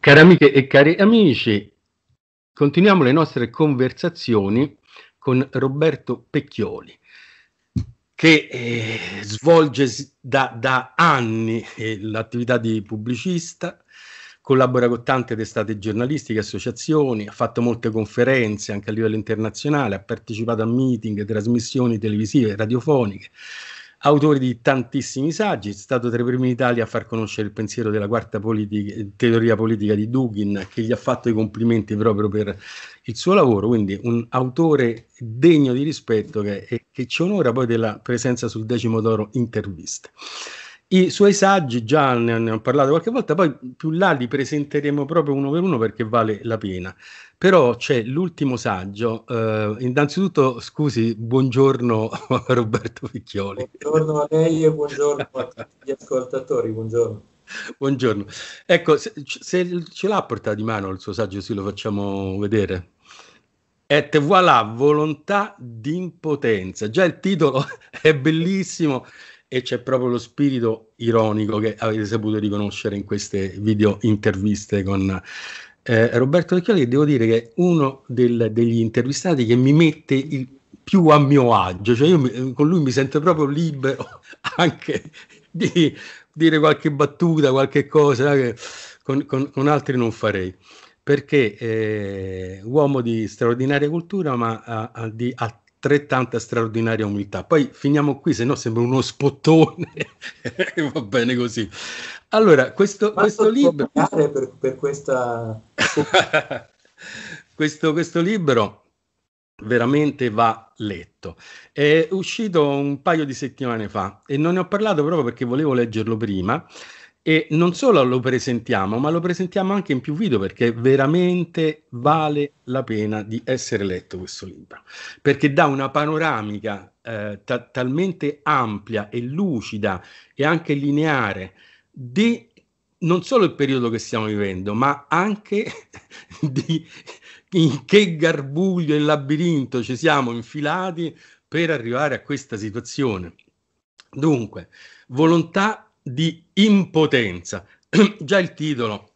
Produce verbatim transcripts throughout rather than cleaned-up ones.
Cari amiche e cari amici, continuiamo le nostre conversazioni con Roberto Pecchioli, che eh, svolge da, da anni eh, l'attività di pubblicista, collabora con tante testate giornalistiche, associazioni, ha fatto molte conferenze anche a livello internazionale, ha partecipato a meeting, trasmissioni televisive, radiofoniche, autore di tantissimi saggi, è stato tra i primi in Italia a far conoscere il pensiero della quarta politica, teoria politica di Dugin, che gli ha fatto i complimenti proprio per il suo lavoro, quindi un autore degno di rispetto che, che ci onora poi della presenza sul Decimo d'Oro Interviste. I suoi saggi già ne, ne ho parlato qualche volta, poi più là li presenteremo proprio uno per uno perché vale la pena. Però c'è l'ultimo saggio, eh, innanzitutto scusi, buongiorno Roberto Picchioli. Buongiorno a lei e buongiorno a tutti gli ascoltatori, buongiorno. Buongiorno. Ecco, se, se ce l'ha portato di mano il suo saggio, sì, lo facciamo vedere. Et voilà, volontà d'impotenza. Già il titolo è bellissimo e c'è proprio lo spirito ironico che avete saputo riconoscere in queste video interviste con eh, Roberto Vecchioli, che devo dire che è uno del, degli intervistati che mi mette il più a mio agio, cioè io mi, con lui mi sento proprio libero anche di dire qualche battuta, qualche cosa che con, con, con altri non farei, perché è uomo di straordinaria cultura ma a, a, di altrettanta straordinaria umiltà. Poi finiamo qui, se no sembra uno spottone e va bene così. Allora, questo, questo libro per, per questa questo, questo libro veramente va letto. È uscito un paio di settimane fa e non ne ho parlato proprio perché volevo leggerlo prima. E non solo lo presentiamo, ma lo presentiamo anche in più video perché veramente vale la pena di essere letto questo libro, perché dà una panoramica eh, ta- talmente ampia e lucida e anche lineare di non solo il periodo che stiamo vivendo, ma anche di in che garbuglio e labirinto ci siamo infilati per arrivare a questa situazione. Dunque, volontà di impotenza. Già il titolo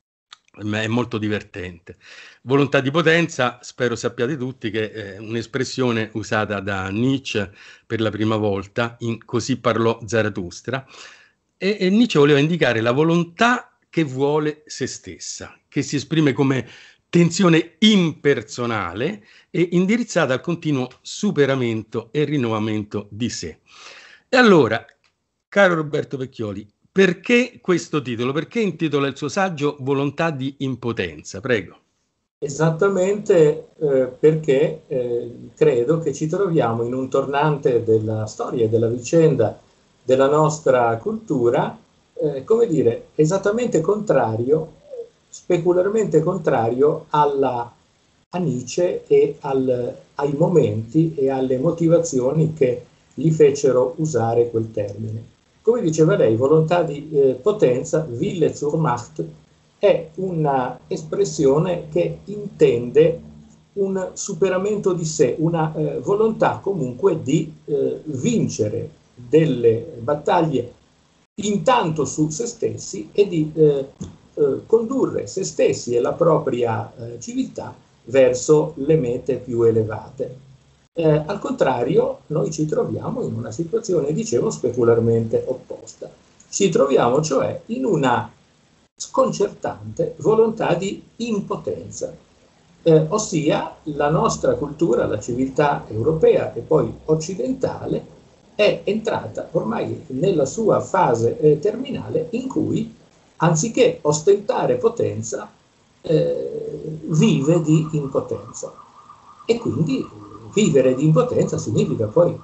è molto divertente. Volontà di potenza, spero sappiate tutti che è un'espressione usata da Nietzsche per la prima volta in Così parlò Zarathustra, e, e Nietzsche voleva indicare la volontà che vuole se stessa, che si esprime come tensione impersonale e indirizzata al continuo superamento e rinnovamento di sé. E allora, caro Roberto Pecchioli, perché questo titolo? Perché intitola il suo saggio Volontà di impotenza? Prego. Esattamente eh, perché eh, credo che ci troviamo in un tornante della storia e della vicenda della nostra cultura, eh, come dire, esattamente contrario, specularmente contrario alla, a Nietzsche e al, ai momenti e alle motivazioni che gli fecero usare quel termine. Come diceva lei, volontà di eh, potenza, Wille zur Macht, è una espressione che intende un superamento di sé, una eh, volontà comunque di eh, vincere delle battaglie intanto su se stessi e di eh, eh, condurre se stessi e la propria eh, civiltà verso le mete più elevate. Eh, al contrario, noi ci troviamo in una situazione, dicevo, specularmente opposta. Ci troviamo cioè in una sconcertante volontà di impotenza, eh, ossia la nostra cultura, la civiltà europea e poi occidentale è entrata ormai nella sua fase eh, terminale in cui, anziché ostentare potenza, eh, vive di impotenza. E quindi vivere di impotenza significa poi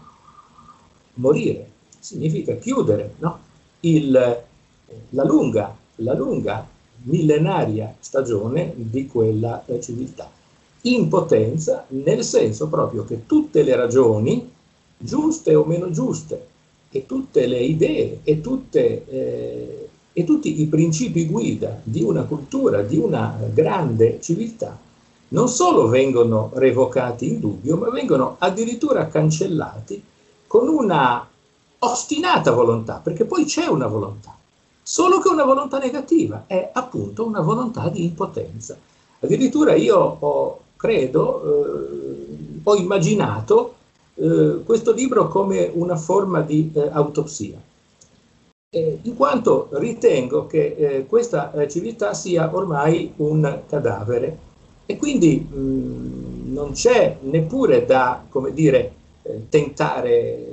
morire, significa chiudere, no? Il, la, lunga, la lunga millenaria stagione di quella eh, civiltà. Impotenza nel senso proprio che tutte le ragioni, giuste o meno giuste, e tutte le idee e, tutte, eh, e tutti i principi guida di una cultura, di una grande civiltà, non solo vengono revocati in dubbio, ma vengono addirittura cancellati con una ostinata volontà, perché poi c'è una volontà, solo che una volontà negativa, è appunto una volontà di impotenza. Addirittura io ho, credo, eh, ho immaginato eh, questo libro come una forma di eh, autopsia, eh, in quanto ritengo che eh, questa eh, civiltà sia ormai un cadavere e quindi mh, non c'è neppure da, come dire, eh, tentare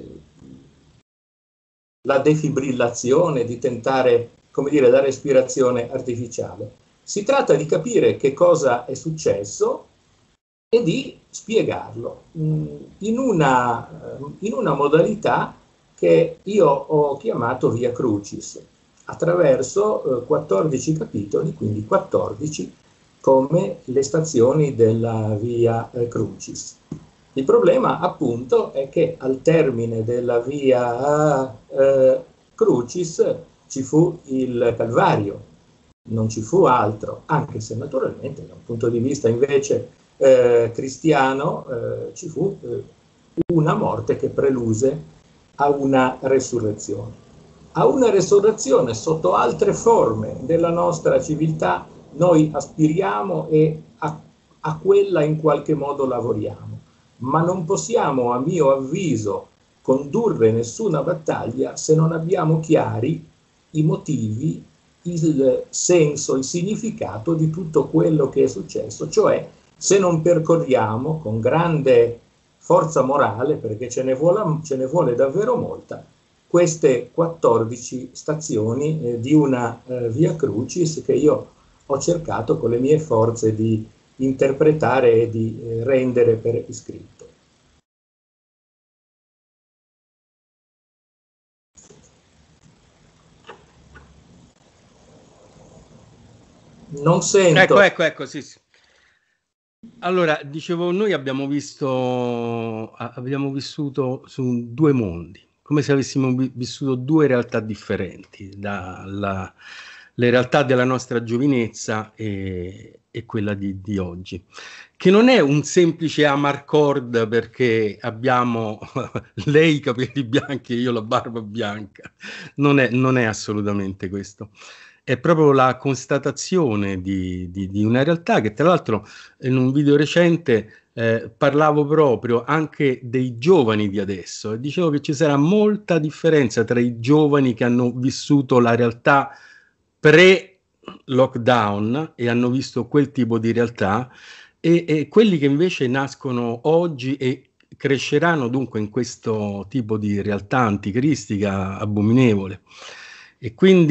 la defibrillazione, di tentare, come dire, la respirazione artificiale. Si tratta di capire che cosa è successo e di spiegarlo mh, in, una, in una modalità che io ho chiamato Via Crucis, attraverso eh, quattordici capitoli, quindi quattordici come le stazioni della Via eh, Crucis. Il problema appunto è che al termine della Via eh, Crucis ci fu il Calvario, non ci fu altro, anche se naturalmente da un punto di vista invece eh, cristiano eh, ci fu eh, una morte che preluse a una resurrezione. A una resurrezione sotto altre forme della nostra civiltà noi aspiriamo e a, a quella in qualche modo lavoriamo, ma non possiamo, a mio avviso, condurre nessuna battaglia se non abbiamo chiari i motivi, il senso, il significato di tutto quello che è successo, cioè se non percorriamo con grande forza morale, perché ce ne vuole, ce ne vuole davvero molta, queste quattordici stazioni eh, di una eh, Via Crucis che io ho cercato con le mie forze di interpretare e di eh, rendere per iscritto. Non sento. Ecco, ecco, ecco, sì, sì. Allora, dicevo, noi abbiamo visto, abbiamo vissuto su due mondi, come se avessimo vissuto due realtà differenti, dalla, le realtà della nostra giovinezza e, e quella di, di oggi, che non è un semplice amarcord perché abbiamo lei i capelli bianchi e io la barba bianca, non è, non è assolutamente questo. È proprio la constatazione di, di, di una realtà che, tra l'altro, in un video recente eh, parlavo proprio anche dei giovani di adesso e dicevo che ci sarà molta differenza tra i giovani che hanno vissuto la realtà pre-lockdown e hanno visto quel tipo di realtà e, e quelli che invece nascono oggi e cresceranno dunque in questo tipo di realtà anticristica abominevole. E quindi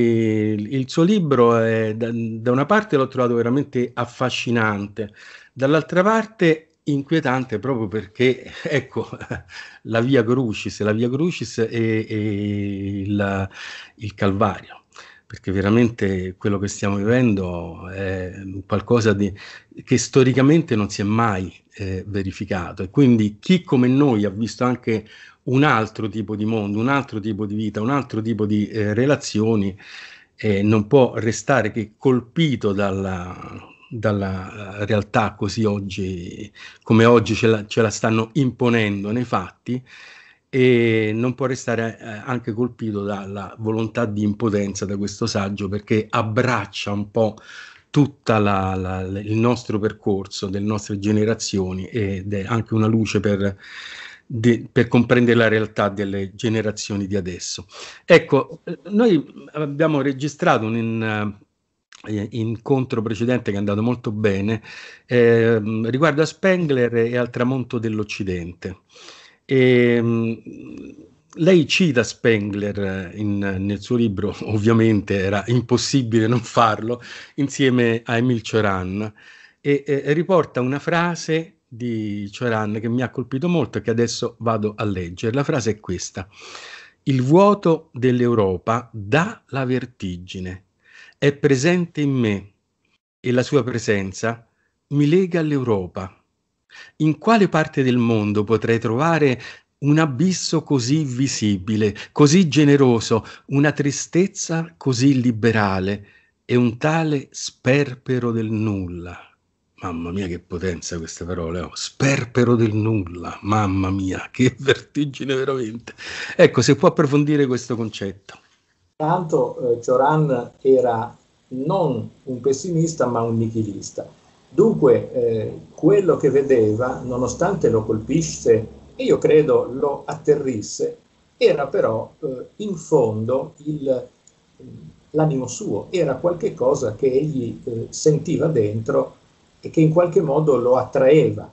il suo libro è, da, da una parte l'ho trovato veramente affascinante, dall'altra parte inquietante proprio perché, ecco, la Via Crucis, la Via Crucis e, e il, il Calvario, perché veramente quello che stiamo vivendo è qualcosa di, che storicamente non si è mai eh, verificato e quindi chi come noi ha visto anche un altro tipo di mondo, un altro tipo di vita, un altro tipo di eh, relazioni, eh, non può restare che colpito dalla, dalla realtà così oggi, come oggi ce la, ce la stanno imponendo nei fatti, e non può restare eh, anche colpito dalla volontà di impotenza da questo saggio, perché abbraccia un po' tutto il nostro percorso, delle nostre generazioni, ed è anche una luce per De, per comprendere la realtà delle generazioni di adesso. Ecco, noi abbiamo registrato un in, uh, incontro precedente che è andato molto bene eh, riguardo a Spengler e al tramonto dell'Occidente. E, um, lei cita Spengler in, nel suo libro, ovviamente era impossibile non farlo, insieme a Émile Cioran, e, e riporta una frase di Cioran che mi ha colpito molto e che adesso vado a leggere. La frase è questa: il vuoto dell'Europa dà la vertigine, è presente in me e la sua presenza mi lega all'Europa. In quale parte del mondo potrei trovare un abisso così visibile, così generoso, una tristezza così liberale e un tale sperpero del nulla? Mamma mia, che potenza queste parole, oh. Sperpero del nulla, mamma mia, che vertigine veramente. Ecco, se può approfondire questo concetto. Tanto eh, Cioran era non un pessimista ma un nichilista. Dunque eh, quello che vedeva, nonostante lo colpisse e io credo lo atterrisse, era però eh, in fondo il, l'animo suo, era qualche cosa che egli eh, sentiva dentro e che in qualche modo lo attraeva.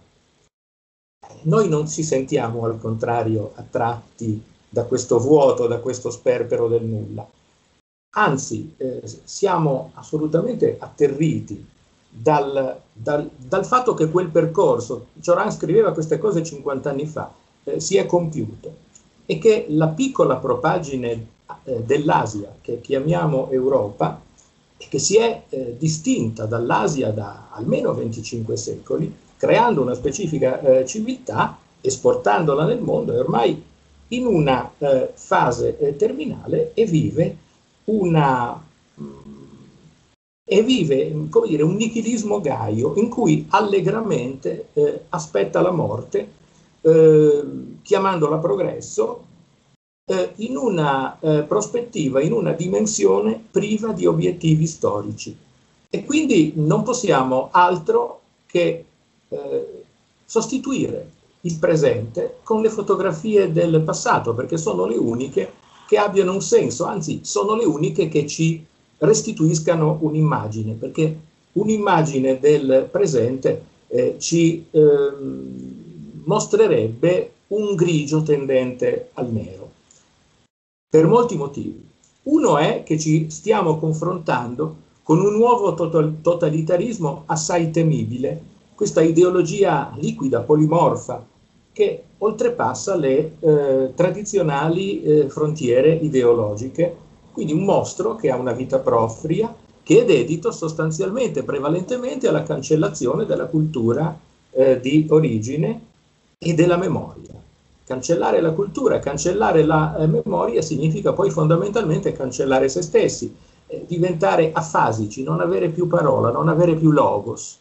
Noi non ci sentiamo al contrario attratti da questo vuoto, da questo sperpero del nulla. Anzi, eh, siamo assolutamente atterriti dal, dal, dal fatto che quel percorso, Cioran scriveva queste cose cinquanta anni fa, eh, si è compiuto e che la piccola propagine eh, dell'Asia, che chiamiamo Europa, e che si è eh, distinta dall'Asia da almeno venticinque secoli, creando una specifica eh, civiltà, esportandola nel mondo, è ormai in una eh, fase eh, terminale e vive una mh, e vive, come dire, un nichilismo gaio in cui allegramente eh, aspetta la morte, eh, chiamandola progresso, eh, in una eh, prospettiva, in una dimensione priva di obiettivi storici. E quindi non possiamo altro che eh, sostituire il presente con le fotografie del passato, perché sono le uniche che abbiano un senso, anzi sono le uniche che ci restituiscano un'immagine, perché un'immagine del presente eh, ci eh, mostrerebbe un grigio tendente al nero, per molti motivi. Uno è che ci stiamo confrontando con un nuovo totalitarismo assai temibile, questa ideologia liquida, polimorfa, che oltrepassa le eh, tradizionali eh, frontiere ideologiche, quindi un mostro che ha una vita propria, che è dedito sostanzialmente, prevalentemente alla cancellazione della cultura eh, di origine e della memoria. Cancellare la cultura, cancellare la eh, memoria significa poi fondamentalmente cancellare se stessi, eh, diventare afasici, non avere più parola, non avere più logos.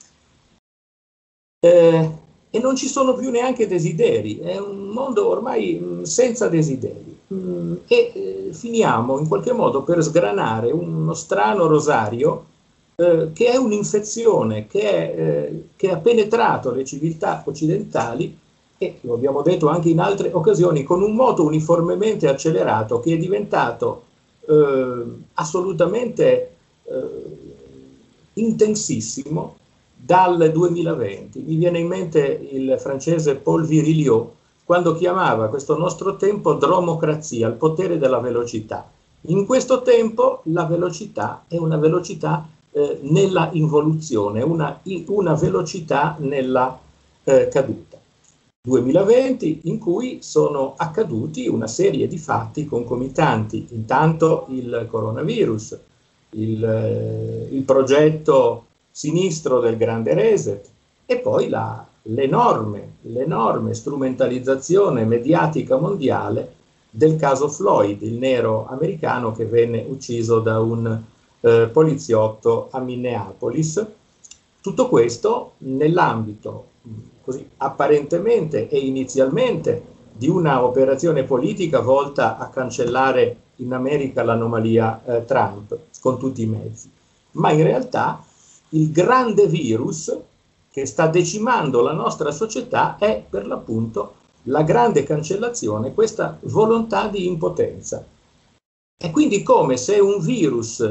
Eh, e non ci sono più neanche desideri, è un mondo ormai mh, senza desideri. Mh, e eh, finiamo in qualche modo per sgranare uno strano rosario eh, che è un'infezione, che, è, eh, che ha penetrato le civiltà occidentali e, lo abbiamo detto anche in altre occasioni, con un moto uniformemente accelerato che è diventato eh, assolutamente eh, intensissimo dal duemilaventi. Mi viene in mente il francese Paul Virilio quando chiamava questo nostro tempo dromocrazia, il potere della velocità. In questo tempo la velocità è una velocità eh, nella involuzione, una, una velocità nella eh, caduta. duemilaventi in cui sono accaduti una serie di fatti concomitanti, intanto il coronavirus, il, eh, il progetto sinistro del grande reset e poi la, l'enorme, l'enorme strumentalizzazione mediatica mondiale del caso Floyd, il nero americano che venne ucciso da un eh, poliziotto a Minneapolis. Tutto questo nell'ambito così apparentemente e inizialmente di una operazione politica volta a cancellare in America l'anomalia eh, Trump con tutti i mezzi, ma in realtà il grande virus che sta decimando la nostra società è per l'appunto la grande cancellazione, questa volontà di impotenza. È quindi come se un virus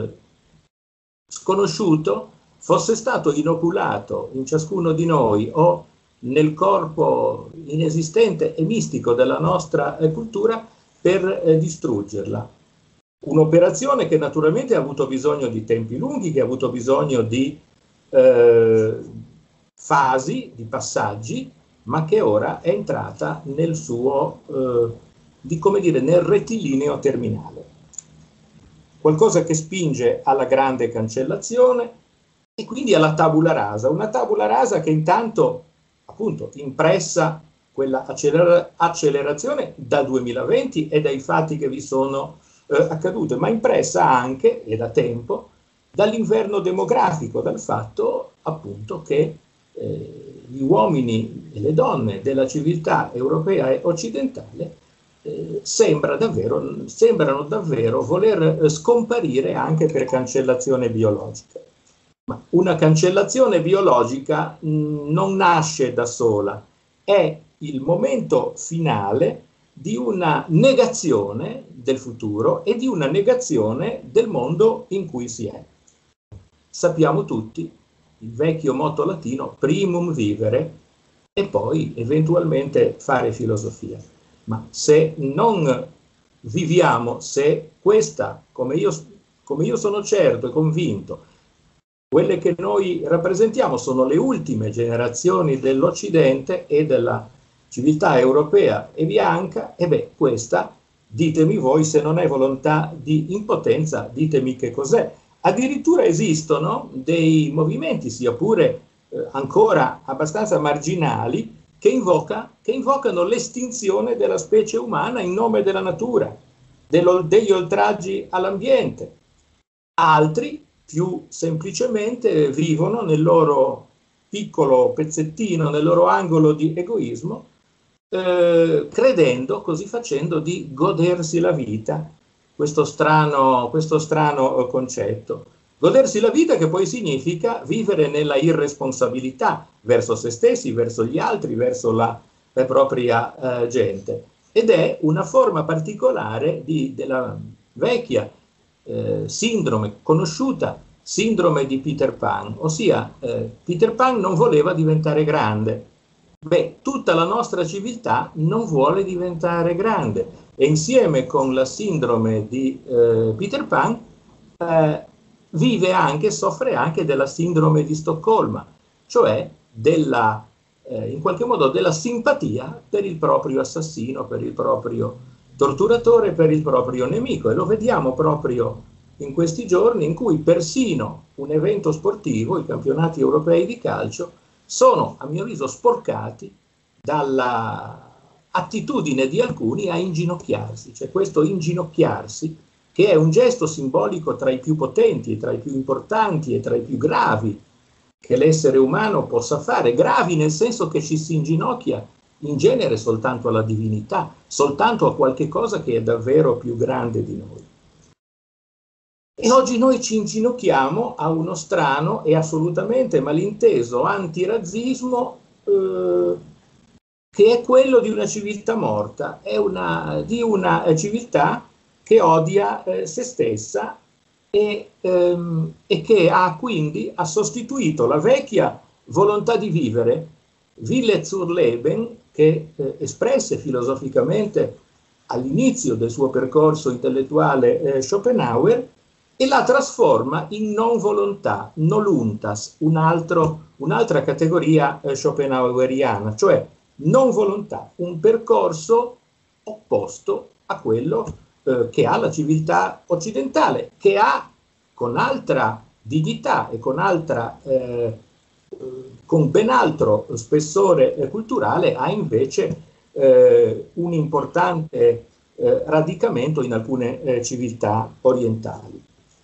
sconosciuto fosse stato inoculato in ciascuno di noi o nel corpo inesistente e mistico della nostra eh, cultura per eh, distruggerla. Un'operazione che naturalmente ha avuto bisogno di tempi lunghi, che ha avuto bisogno di eh, fasi, di passaggi, ma che ora è entrata nel suo, eh, di, come dire, nel rettilineo terminale. Qualcosa che spinge alla grande cancellazione e quindi alla tabula rasa, una tabula rasa che intanto appunto impressa quella accelera- accelerazione dal duemilaventi e dai fatti che vi sono eh, accadute, ma impressa anche, e da tempo, dall'inverno demografico, dal fatto appunto che eh, gli uomini e le donne della civiltà europea e occidentale eh, sembra davvero, sembrano davvero voler eh, scomparire anche per cancellazione biologica. Ma una cancellazione biologica mh, non nasce da sola, è il momento finale di una negazione del futuro e di una negazione del mondo in cui si è. Sappiamo tutti il vecchio motto latino primum vivere e poi eventualmente fare filosofia. Ma se non viviamo, se questa, come io, come io sono certo e convinto, quelle che noi rappresentiamo sono le ultime generazioni dell'Occidente e della civiltà europea e bianca, e beh, questa, ditemi voi, se non è volontà di impotenza, ditemi che cos'è. Addirittura esistono dei movimenti, sia pure eh, ancora abbastanza marginali, che, invoca, che invocano l'estinzione della specie umana in nome della natura, dello, degli oltraggi all'ambiente. Altri, più semplicemente, vivono nel loro piccolo pezzettino, nel loro angolo di egoismo, eh, credendo, così facendo, di godersi la vita, questo strano, questo strano concetto. Godersi la vita, che poi significa vivere nella irresponsabilità verso se stessi, verso gli altri, verso la, la propria eh, gente. Ed è una forma particolare di, della vecchia Eh, sindrome conosciuta, sindrome di Peter Pan, ossia eh, Peter Pan non voleva diventare grande. Beh, tutta la nostra civiltà non vuole diventare grande e insieme con la sindrome di eh, Peter Pan eh, vive anche, soffre anche della sindrome di Stoccolma, cioè della, eh, in qualche modo della simpatia per il proprio assassino, per il proprio torturatore, per il proprio nemico, e lo vediamo proprio in questi giorni in cui persino un evento sportivo, i campionati europei di calcio, sono a mio avviso sporcati dalla attitudine di alcuni a inginocchiarsi, cioè questo inginocchiarsi che è un gesto simbolico tra i più potenti, tra i più importanti e tra i più gravi che l'essere umano possa fare, gravi nel senso che ci si inginocchia in genere soltanto alla divinità, soltanto a qualche cosa che è davvero più grande di noi. E oggi noi ci inginocchiamo a uno strano e assolutamente malinteso antirazzismo eh, che è quello di una civiltà morta, è una, di una eh, civiltà che odia eh, se stessa e, ehm, e che ha quindi ha sostituito la vecchia volontà di vivere, Wille zur Leben, che eh, espresse filosoficamente all'inizio del suo percorso intellettuale eh, Schopenhauer, e la trasforma in non volontà, noluntas, un altro, un'altra categoria eh, schopenhaueriana, cioè non volontà, un percorso opposto a quello eh, che ha la civiltà occidentale, che ha con altra dignità e con altra eh, con ben altro spessore eh, culturale, ha invece eh, un importante eh, radicamento in alcune eh, civiltà orientali.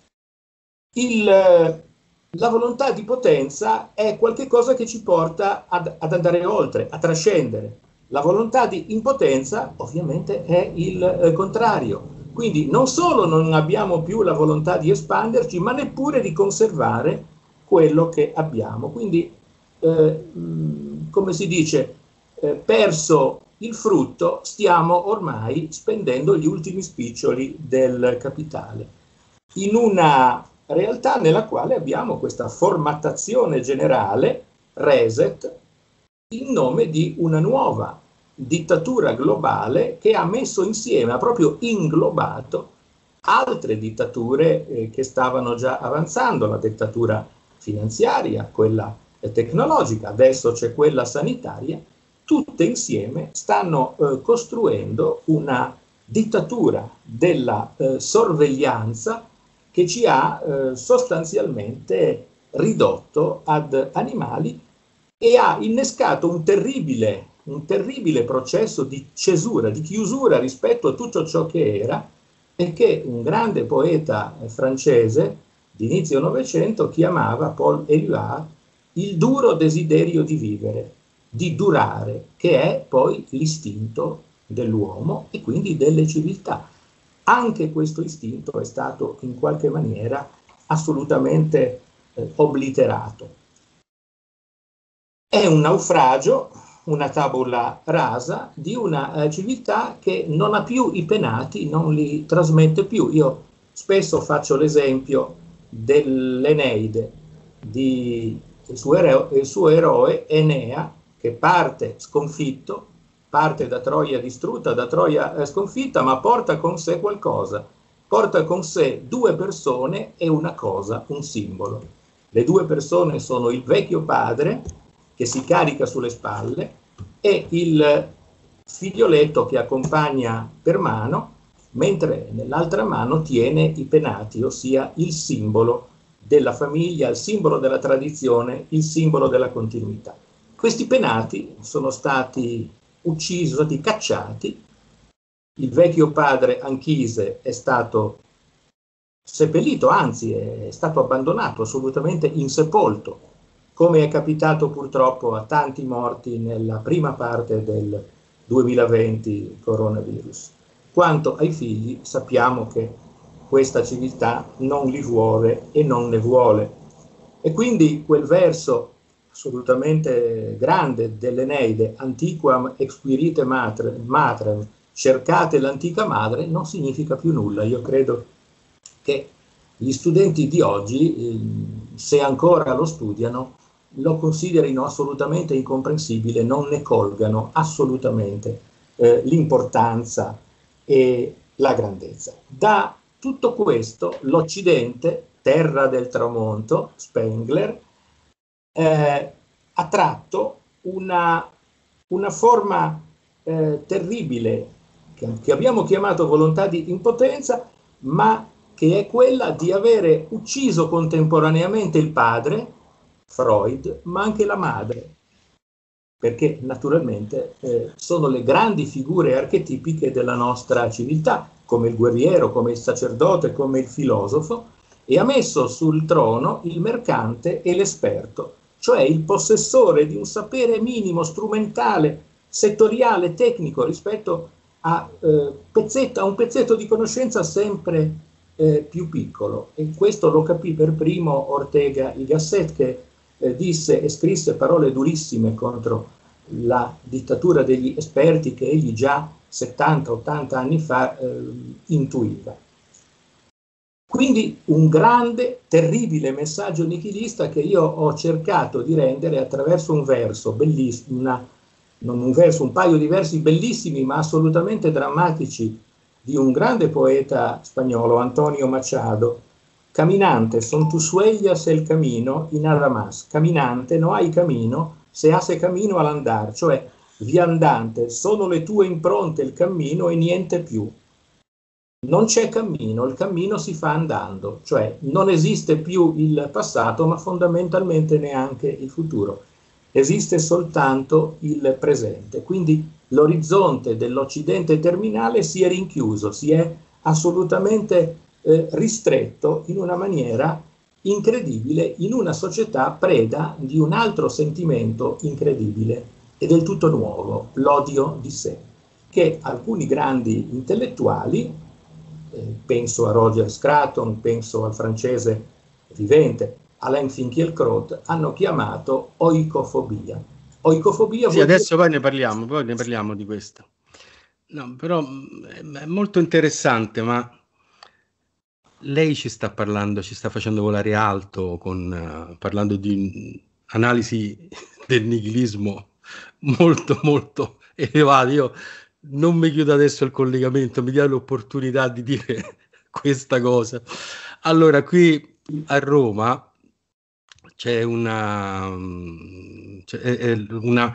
Il, la volontà di potenza è qualcosa che ci porta ad, ad andare oltre, a trascendere. La volontà di impotenza ovviamente è il eh, contrario. Quindi non solo non abbiamo più la volontà di espanderci, ma neppure di conservare quello che abbiamo. Quindi, eh, come si dice, eh, perso il frutto, stiamo ormai spendendo gli ultimi spiccioli del capitale. In una realtà nella quale abbiamo questa formattazione generale, reset, in nome di una nuova dittatura globale che ha messo insieme, ha proprio inglobato altre dittature eh, che stavano già avanzando, la dittatura finanziaria, quella tecnologica, adesso c'è quella sanitaria, tutte insieme stanno eh, costruendo una dittatura della eh, sorveglianza che ci ha eh, sostanzialmente ridotto ad animali e ha innescato un terribile, un terribile processo di cesura, di chiusura rispetto a tutto ciò che era, e che un grande poeta francese di inizio Novecento chiamava, Paul Éluard, il duro desiderio di vivere, di durare, che è poi l'istinto dell'uomo e quindi delle civiltà. Anche questo istinto è stato in qualche maniera assolutamente eh, obliterato. È un naufragio, una tabula rasa di una eh, civiltà che non ha più i penati, non li trasmette più. Io spesso faccio l'esempio dell'Eneide, di il suo, ero, il suo eroe Enea, che parte sconfitto, parte da Troia distrutta, da Troia eh, sconfitta, ma porta con sé qualcosa, porta con sé due persone e una cosa, un simbolo. Le due persone sono il vecchio padre, che si carica sulle spalle, e il figlioletto che accompagna per mano, mentre nell'altra mano tiene i penati, ossia il simbolo della famiglia, il simbolo della tradizione, il simbolo della continuità. Questi penati sono stati uccisi, sono stati cacciati, il vecchio padre Anchise è stato seppellito, anzi è stato abbandonato, assolutamente insepolto, come è capitato purtroppo a tanti morti nella prima parte del duemilaventi coronavirus. Quanto ai figli, sappiamo che questa civiltà non li vuole e non ne vuole. E quindi quel verso assolutamente grande dell'Eneide, antiquam exquirite matrem, matrem, cercate l'antica madre, non significa più nulla. Io credo che gli studenti di oggi, se ancora lo studiano, lo considerino assolutamente incomprensibile, non ne colgano assolutamente eh, l'importanza e la grandezza. Da tutto questo l'Occidente, terra del tramonto, Spengler, eh, ha tratto una, una forma eh, terribile che, che abbiamo chiamato volontà di impotenza, ma che è quella di avere ucciso contemporaneamente il padre, Freud, ma anche la madre, perché naturalmente eh, sono le grandi figure archetipiche della nostra civiltà, come il guerriero, come il sacerdote, come il filosofo, e ha messo sul trono il mercante e l'esperto, cioè il possessore di un sapere minimo, strumentale, settoriale, tecnico, rispetto a, eh, pezzetto, a un pezzetto di conoscenza sempre eh, più piccolo. E questo lo capì per primo Ortega y Gasset, che eh, disse e scrisse parole durissime contro la dittatura degli esperti che egli già settanta ottanta anni fa eh, intuiva. Quindi un grande, terribile messaggio nichilista che io ho cercato di rendere attraverso un verso bellissimo, una, non un verso, un paio di versi bellissimi ma assolutamente drammatici di un grande poeta spagnolo, Antonio Machado. Caminante, son tus huellas el camino y nada más. Caminante, no hai camino, se hace camino al andar, cioè viandante, sono le tue impronte il cammino e niente più. Non c'è cammino, il cammino si fa andando, cioè non esiste più il passato, ma fondamentalmente neanche il futuro. Esiste soltanto il presente. Quindi l'orizzonte dell'Occidente terminale si è rinchiuso, si è assolutamente eh, ristretto in una maniera incredibile in una società preda di un altro sentimento incredibile e del tutto nuovo, l'odio di sé, che alcuni grandi intellettuali, eh, penso a Roger Scruton, penso al francese vivente Alain Finkielkraut, hanno chiamato oicofobia. Oicofobia sì, adesso dire... poi ne parliamo, poi ne parliamo di questo. No, però è molto interessante, ma lei ci sta parlando, ci sta facendo volare alto, con, uh, parlando di analisi del nichilismo molto molto elevata. Io non mi chiudo adesso il collegamento, mi dia l'opportunità di dire questa cosa. Allora, qui a Roma c'è una, c'è una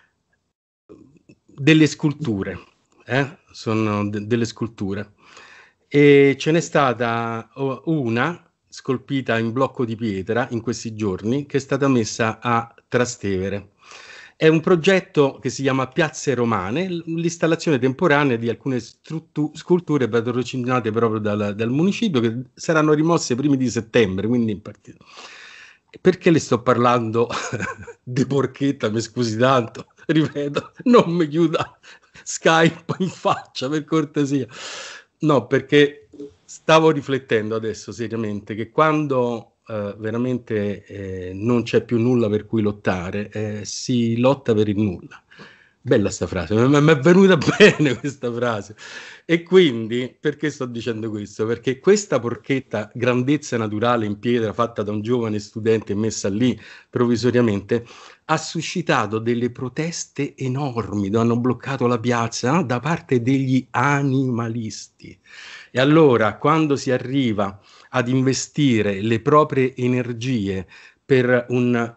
delle sculture, eh? Sono de- delle sculture. E ce n'è stata una scolpita in blocco di pietra in questi giorni che è stata messa a Trastevere. È un progetto che si chiama Piazze Romane, l'installazione temporanea di alcune struttu- sculture patrocinate proprio dal, dal municipio, che saranno rimosse i primi di settembre, quindi in partita. Perché le sto parlando di porchetta, mi scusi tanto, ripeto, non mi chiuda Skype in faccia, per cortesia. No, perché stavo riflettendo adesso seriamente che quando eh, veramente eh, non c'è più nulla per cui lottare, eh, si lotta per il nulla. Bella sta frase, mi è venuta bene questa frase. E quindi, perché sto dicendo questo? Perché questa porchetta grandezza naturale in pietra fatta da un giovane studente messa lì provvisoriamente ha suscitato delle proteste enormi, hanno bloccato la piazza, no? Da parte degli animalisti. E allora, quando si arriva ad investire le proprie energie per un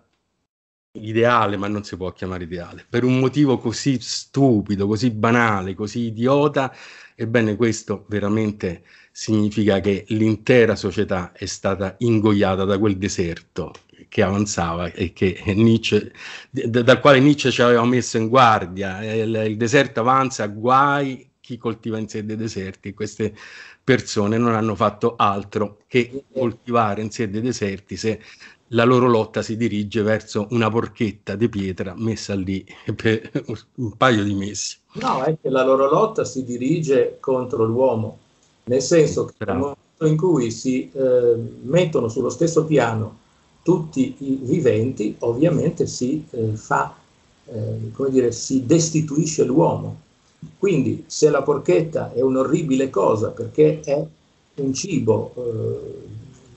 ideale, ma non si può chiamare ideale, per un motivo così stupido, così banale, così idiota, ebbene questo veramente significa che l'intera società è stata ingoiata da quel deserto che avanzava e che Nietzsche, d- dal quale Nietzsche ci aveva messo in guardia. Il, il deserto avanza, guai chi coltiva in sé dei deserti, e queste persone non hanno fatto altro che coltivare in sé dei deserti se la loro lotta si dirige verso una porchetta di pietra messa lì per un paio di mesi. No, è che la loro lotta si dirige contro l'uomo, nel senso che nel momento in cui si eh, mettono sullo stesso piano tutti i viventi, ovviamente si eh, fa, eh, come dire, si destituisce l'uomo. Quindi se la porchetta è un'orribile cosa perché è un cibo eh,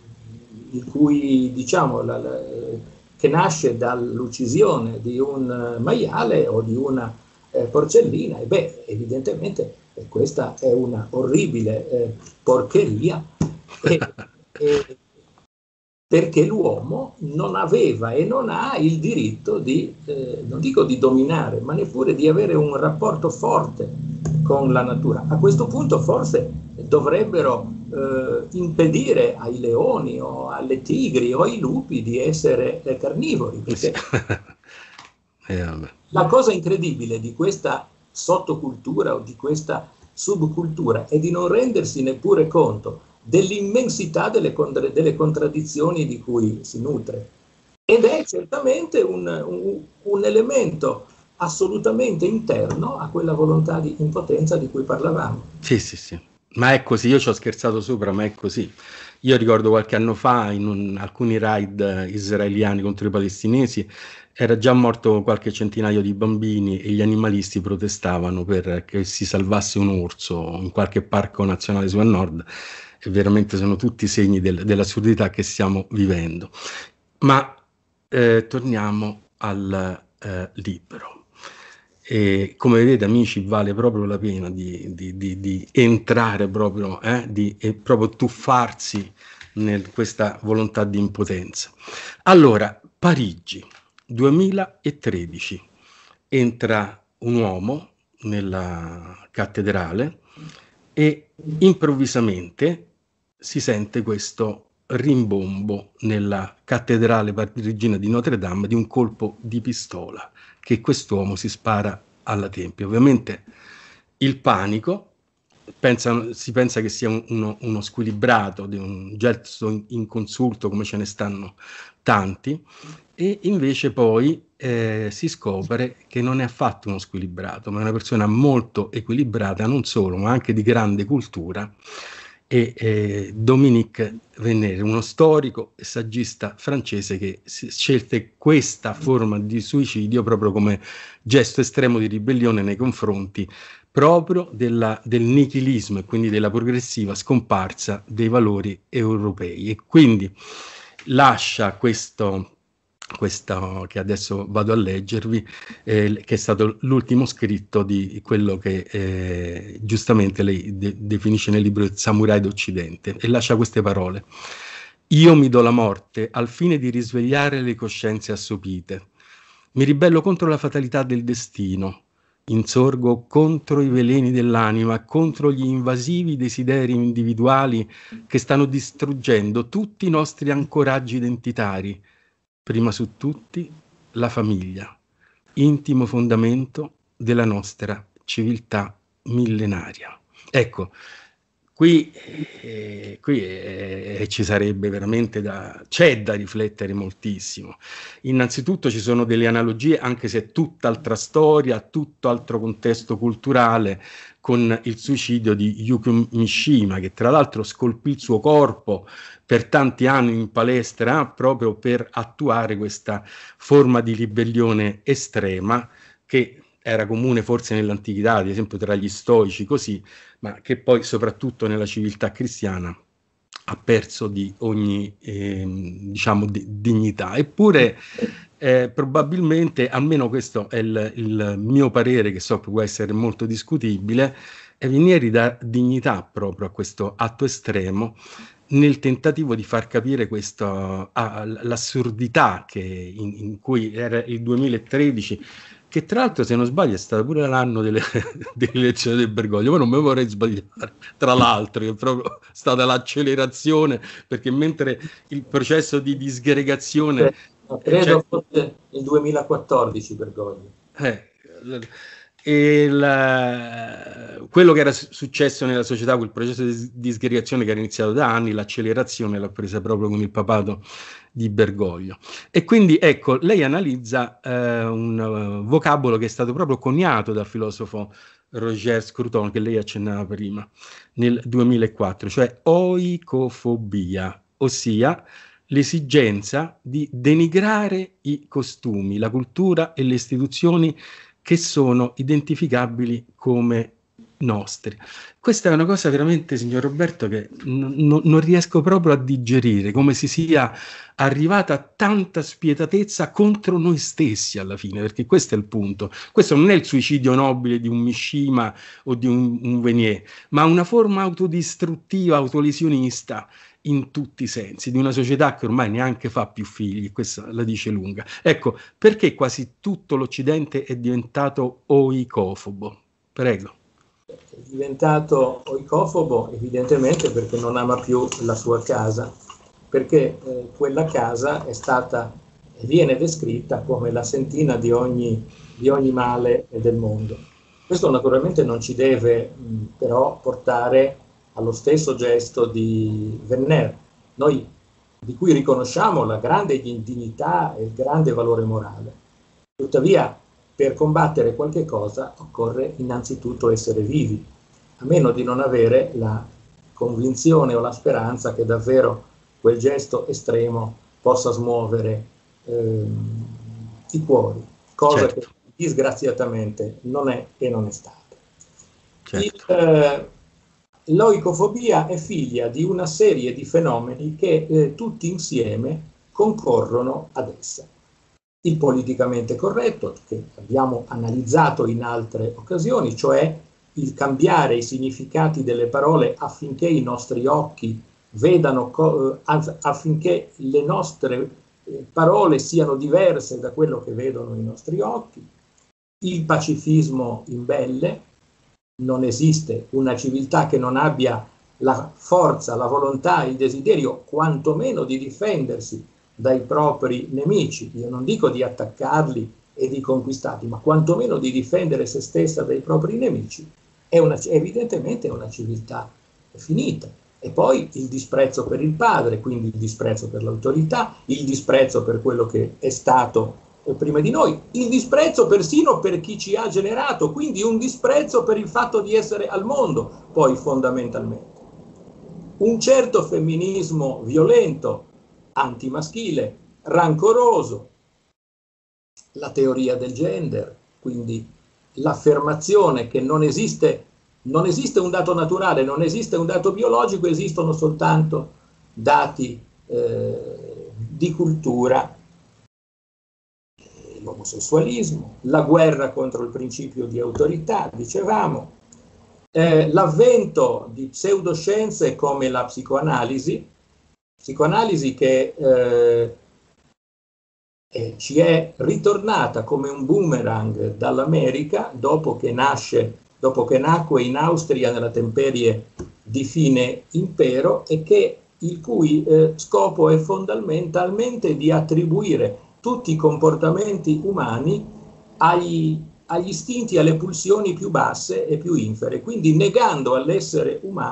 il cui, diciamo, la, la, che nasce dall'uccisione di un maiale o di una eh, porcellina, e beh, evidentemente eh, questa è una orribile eh, porcheria, e, e, perché l'uomo non aveva e non ha il diritto di, eh, non dico di dominare, ma neppure di avere un rapporto forte con la natura. A questo punto forse dovrebbero eh, impedire ai leoni o alle tigri o ai lupi di essere eh, carnivori, perché eh, la cosa incredibile di questa sottocultura o di questa subcultura è di non rendersi neppure conto dell'immensità delle, contra- delle contraddizioni di cui si nutre. Ed è certamente un, un, un elemento assolutamente interno a quella volontà di impotenza di cui parlavamo. Sì, sì, sì. Ma è così, io ci ho scherzato sopra, ma è così. Io ricordo qualche anno fa in un, alcuni raid israeliani contro i palestinesi era già morto qualche centinaio di bambini e gli animalisti protestavano per che si salvasse un orso in qualche parco nazionale su a nord, e veramente sono tutti segni del, dell'assurdità che stiamo vivendo. Ma eh, torniamo al eh, libro. E come vedete, amici, vale proprio la pena di, di, di, di entrare proprio, eh, di e proprio tuffarsi in questa volontà di impotenza. Allora, Parigi, duemilatredici, entra un uomo nella cattedrale e improvvisamente si sente questo rimbombo nella cattedrale parigina di Notre Dame di un colpo di pistola che quest'uomo si spara alla tempia. Ovviamente il panico, pensano, si pensa che sia un, uno, uno squilibrato, di un gesto inconsulto come ce ne stanno tanti, e invece poi eh, si scopre che non è affatto uno squilibrato, ma è una persona molto equilibrata, non solo, ma anche di grande cultura. E eh, Dominique Venere, uno storico e saggista francese che scelse questa forma di suicidio proprio come gesto estremo di ribellione nei confronti proprio della, del nichilismo e quindi della progressiva scomparsa dei valori europei, e quindi lascia questo questo che adesso vado a leggervi, eh, che è stato l'ultimo scritto di quello che eh, giustamente lei de- definisce nel libro Il Samurai d'Occidente, e lascia queste parole: io mi do la morte al fine di risvegliare le coscienze assopite, mi ribello contro la fatalità del destino, insorgo contro i veleni dell'anima, contro gli invasivi desideri individuali che stanno distruggendo tutti i nostri ancoraggi identitari, prima su tutti la famiglia, intimo fondamento della nostra civiltà millenaria. Ecco, qui, eh, qui eh, ci sarebbe veramente da, c'è da riflettere moltissimo. Innanzitutto ci sono delle analogie, anche se è tutt'altra storia, tutto altro contesto culturale, con il suicidio di Yukio Mishima, che tra l'altro scolpì il suo corpo per tanti anni in palestra proprio per attuare questa forma di ribellione estrema che era comune forse nell'antichità, ad esempio tra gli stoici, così, ma che poi soprattutto nella civiltà cristiana ha perso di ogni eh, diciamo di, dignità. Eppure eh, probabilmente, almeno questo è il, il mio parere, che so che può essere molto discutibile, Vinieri dà dignità proprio a questo atto estremo nel tentativo di far capire questo, ah, l'assurdità che in, in cui era il duemilatredici, che tra l'altro, se non sbaglio, è stato pure l'anno delle, delle elezioni del Bergoglio, ma non mi vorrei sbagliare, tra l'altro, che è proprio stata l'accelerazione, perché mentre il processo di disgregazione... No, credo fosse il duemilaquattordici Bergoglio. Eh, e la, quello che era successo nella società, quel processo di disgregazione che era iniziato da anni, l'accelerazione l'ha presa proprio con il papato di Bergoglio. E quindi ecco, lei analizza eh, un uh, vocabolo che è stato proprio coniato dal filosofo Roger Scruton, che lei accennava prima, nel duemilaquattro, cioè oicofobia, ossia l'esigenza di denigrare i costumi, la cultura e le istituzioni che sono identificabili come nostri. Questa è una cosa veramente, signor Roberto, che n- n- non riesco proprio a digerire, come si sia arrivata a tanta spietatezza contro noi stessi alla fine, perché questo è il punto. Questo non è il suicidio nobile di un Mishima o di un, un Venier, ma una forma autodistruttiva, autolesionista in tutti i sensi, di una società che ormai neanche fa più figli, questa la dice lunga. Ecco, perché quasi tutto l'Occidente è diventato oicofobo? Prego. È diventato oicofobo evidentemente perché non ama più la sua casa, perché eh, quella casa è stata e viene descritta come la sentina di ogni, di ogni male del mondo. Questo naturalmente non ci deve mh, però portare allo stesso gesto di Venner, noi di cui riconosciamo la grande dignità e il grande valore morale. Tuttavia, per combattere qualche cosa occorre innanzitutto essere vivi, a meno di non avere la convinzione o la speranza che davvero quel gesto estremo possa smuovere ehm, i cuori, cosa certo. che disgraziatamente non è e non è stata. Certo. Il, eh, L'oicofobia è figlia di una serie di fenomeni che eh, tutti insieme concorrono ad essa. Il politicamente corretto, che abbiamo analizzato in altre occasioni, cioè il cambiare i significati delle parole affinché i nostri occhi vedano, co- affinché le nostre eh, parole siano diverse da quello che vedono i nostri occhi. Il pacifismo imbelle. Non esiste una civiltà che non abbia la forza, la volontà, il desiderio, quantomeno di difendersi dai propri nemici. Io non dico di attaccarli e di conquistarli, ma quantomeno di difendere se stessa dai propri nemici. È una, evidentemente è una civiltà finita. E poi il disprezzo per il padre, quindi il disprezzo per l'autorità, il disprezzo per quello che è stato prima di noi, il disprezzo persino per chi ci ha generato, quindi un disprezzo per il fatto di essere al mondo, poi fondamentalmente. Un certo femminismo violento, antimaschile, rancoroso, la teoria del gender, quindi l'affermazione che non esiste, non esiste un dato naturale, non esiste un dato biologico, esistono soltanto dati eh, di cultura, l'omosessualismo, la guerra contro il principio di autorità, dicevamo, eh, l'avvento di pseudoscienze come la psicoanalisi, psicoanalisi che eh, eh, ci è ritornata come un boomerang dall'America dopo che nasce, dopo che nacque in Austria nella temperie di fine impero e che il cui eh, scopo è fondamentalmente di attribuire tutti i comportamenti umani agli, agli istinti, alle pulsioni più basse e più infere, quindi negando all'essere umano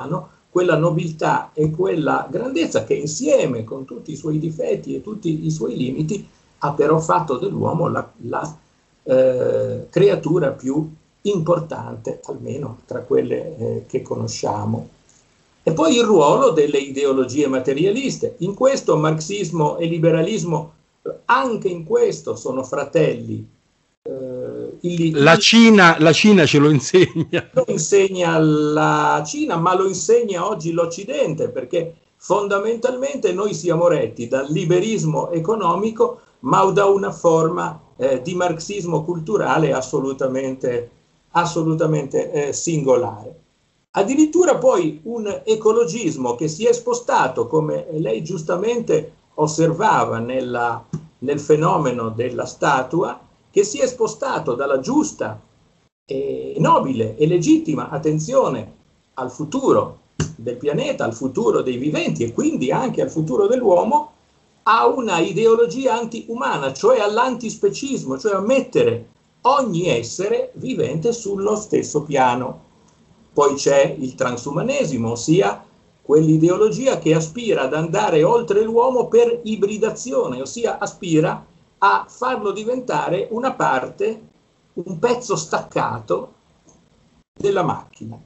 quella nobiltà e quella grandezza che insieme con tutti i suoi difetti e tutti i suoi limiti ha però fatto dell'uomo la, la eh, creatura più importante, almeno tra quelle eh, che conosciamo. E poi il ruolo delle ideologie materialiste. In questo marxismo e liberalismo, anche in questo sono fratelli. Eh, il, la, il, Cina, la Cina ce lo insegna. Lo insegna la Cina, ma lo insegna oggi l'Occidente, perché fondamentalmente noi siamo retti dal liberismo economico, ma da una forma eh, di marxismo culturale assolutamente, assolutamente eh, singolare. Addirittura poi un ecologismo che si è spostato, come lei giustamente osservava nella, nel fenomeno della statua, che si è spostato dalla giusta e nobile e legittima attenzione al futuro del pianeta, al futuro dei viventi e quindi anche al futuro dell'uomo, a una ideologia anti-umana, cioè all'antispecismo, cioè a mettere ogni essere vivente sullo stesso piano. Poi c'è il transumanesimo, ossia quell'ideologia che aspira ad andare oltre l'uomo per ibridazione, ossia aspira a farlo diventare una parte, un pezzo staccato della macchina,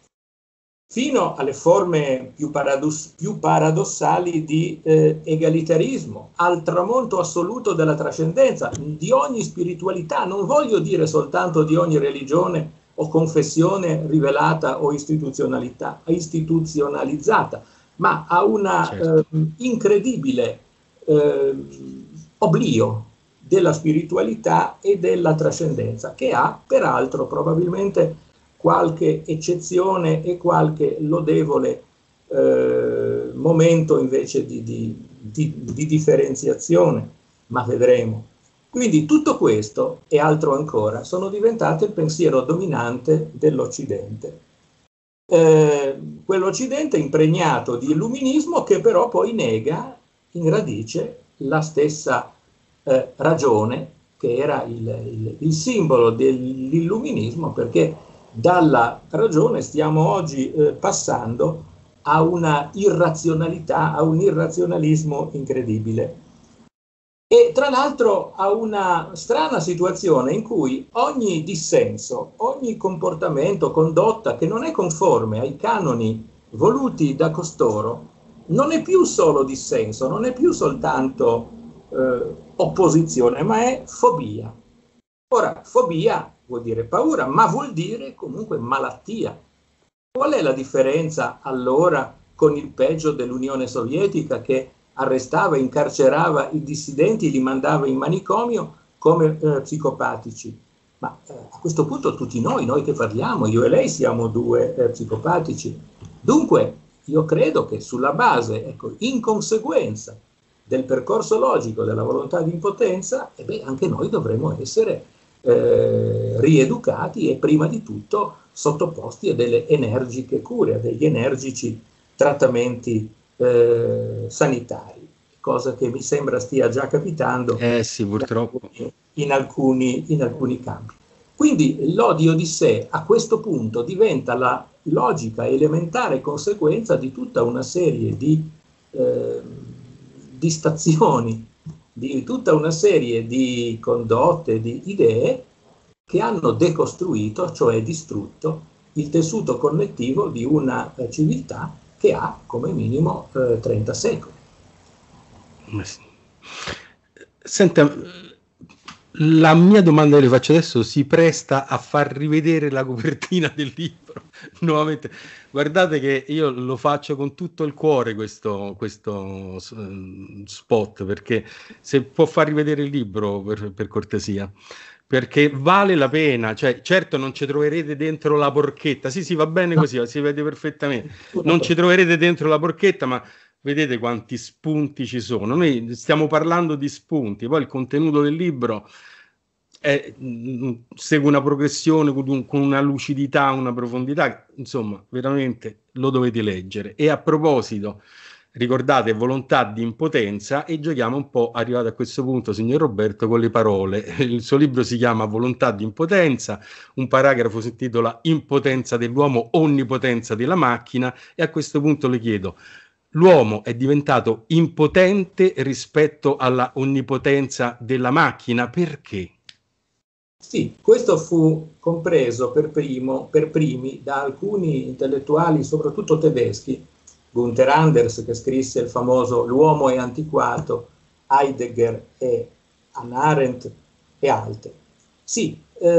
fino alle forme più, paradoss- più paradossali di eh, egalitarismo, al tramonto assoluto della trascendenza, di ogni spiritualità, non voglio dire soltanto di ogni religione o confessione rivelata o istituzionalità, istituzionalizzata, ma a una certo. eh, incredibile eh, oblio della spiritualità e della trascendenza, che ha peraltro probabilmente qualche eccezione e qualche lodevole eh, momento invece di, di, di, di differenziazione, ma vedremo. Quindi tutto questo e altro ancora sono diventate il pensiero dominante dell'Occidente. Eh, quell'Occidente impregnato di illuminismo che però poi nega in radice la stessa eh, ragione che era il, il, il simbolo dell'illuminismo, perché dalla ragione stiamo oggi eh, passando a una irrazionalità, a un irrazionalismo incredibile. E tra l'altro a una strana situazione in cui ogni dissenso, ogni comportamento, condotta che non è conforme ai canoni voluti da costoro, non è più solo dissenso, non è più soltanto eh, opposizione, ma è fobia. Ora, fobia vuol dire paura, ma vuol dire comunque malattia. Qual è la differenza allora con il peggio dell'Unione Sovietica, che arrestava, incarcerava i dissidenti, li mandava in manicomio come eh, psicopatici? Ma eh, a questo punto tutti noi, noi che parliamo, io e lei siamo due eh, psicopatici. Dunque io credo che sulla base, ecco, in conseguenza del percorso logico della volontà di impotenza, eh beh, anche noi dovremo essere eh, rieducati e prima di tutto sottoposti a delle energiche cure, a degli energici trattamenti eh, sanitari, cosa che mi sembra stia già capitando eh sì, purtroppo. In, alcuni, in alcuni campi. Quindi l'odio di sé a questo punto diventa la logica elementare conseguenza di tutta una serie di eh, distrazioni, di tutta una serie di condotte, di idee che hanno decostruito, cioè distrutto, il tessuto connettivo di una eh, civiltà che ha come minimo eh, trenta secoli. Senta, la mia domanda che le faccio adesso si presta a far rivedere la copertina del libro nuovamente. Guardate che io lo faccio con tutto il cuore questo, questo spot, perché se può far rivedere il libro per, per cortesia, perché vale la pena. Cioè, certo non ci troverete dentro la porchetta, sì sì va bene così, si vede perfettamente, non ci troverete dentro la porchetta, ma vedete quanti spunti ci sono. Noi stiamo parlando di spunti, poi il contenuto del libro è, mh, segue una progressione con, con una lucidità, una profondità, insomma, veramente lo dovete leggere. E a proposito ricordate, volontà di impotenza, e giochiamo un po', arrivato a questo punto, signor Roberto, con le parole. Il suo libro si chiama Volontà di impotenza, un paragrafo si intitola Impotenza dell'uomo, onnipotenza della macchina, e a questo punto le chiedo: l'uomo è diventato impotente rispetto alla onnipotenza della macchina, perché? Sì, questo fu compreso per, primo, per primi da alcuni intellettuali, soprattutto tedeschi, Gunther Anders, che scrisse il famoso L'uomo è antiquato, Heidegger e Hannah Arendt e altri. Sì,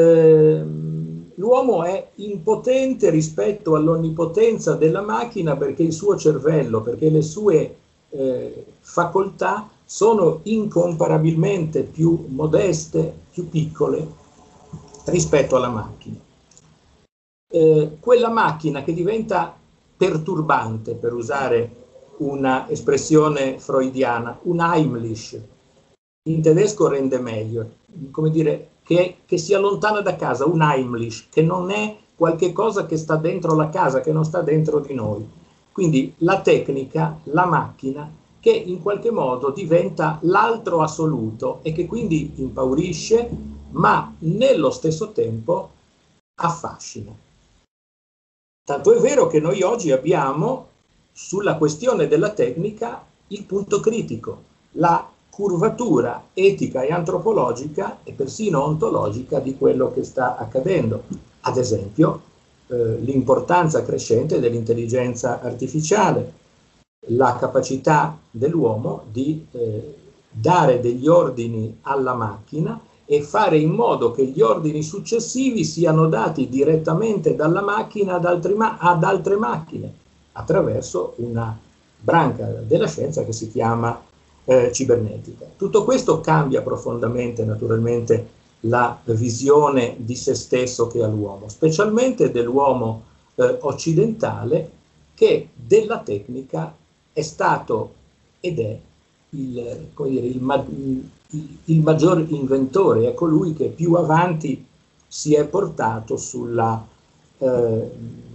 ehm, l'uomo è impotente rispetto all'onnipotenza della macchina perché il suo cervello, perché le sue eh, facoltà sono incomparabilmente più modeste, più piccole rispetto alla macchina. Eh, quella macchina che diventa perturbante, per usare una espressione freudiana, un Heimlich, in tedesco rende meglio, come dire, che, che si allontana da casa, un Heimlich, che non è qualche cosa che sta dentro la casa, che non sta dentro di noi. Quindi la tecnica, la macchina, che in qualche modo diventa l'altro assoluto e che quindi impaurisce, ma nello stesso tempo affascina. Tanto è vero che noi oggi abbiamo sulla questione della tecnica il punto critico, la curvatura etica e antropologica e persino ontologica di quello che sta accadendo. Ad esempio, eh, l'importanza crescente dell'intelligenza artificiale, la capacità dell'uomo di eh, dare degli ordini alla macchina e fare in modo che gli ordini successivi siano dati direttamente dalla macchina ad, altri ma- ad altre macchine, attraverso una branca della scienza che si chiama eh, cibernetica. Tutto questo cambia profondamente, naturalmente, la visione di se stesso che ha l'uomo, specialmente dell'uomo eh, occidentale, che della tecnica è stato ed è il, come dire, il, il il maggior inventore, è colui che più avanti si è portato sulla, eh,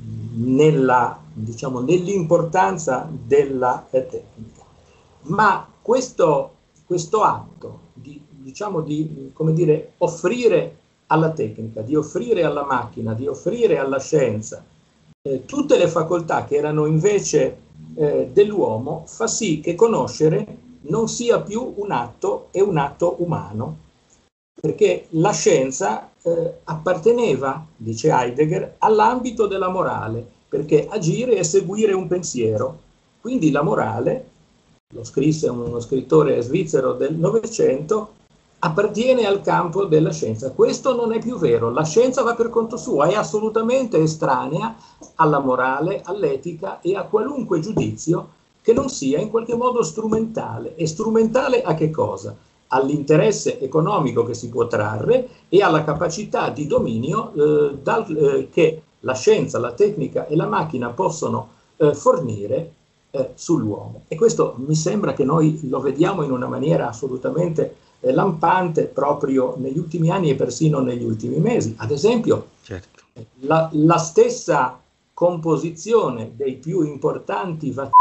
nella, diciamo, nell'importanza della eh, tecnica. Ma questo, questo atto di, diciamo, di come dire, offrire alla tecnica, di offrire alla macchina, di offrire alla scienza eh, tutte le facoltà che erano invece eh, dell'uomo, fa sì che conoscere non sia più un atto e un atto umano, perché la scienza eh, apparteneva, dice Heidegger, all'ambito della morale, perché agire è seguire un pensiero. Quindi la morale, lo scrisse uno scrittore svizzero del Novecento, appartiene al campo della scienza. Questo non è più vero, la scienza va per conto suo, è assolutamente estranea alla morale, all'etica e a qualunque giudizio che non sia in qualche modo strumentale. E strumentale a che cosa? All'interesse economico che si può trarre e alla capacità di dominio eh, dal, eh, che la scienza, la tecnica e la macchina possono eh, fornire eh, sull'uomo. E questo mi sembra che noi lo vediamo in una maniera assolutamente eh, lampante proprio negli ultimi anni e persino negli ultimi mesi. Ad esempio, certo. la, la stessa composizione dei più importanti vaccini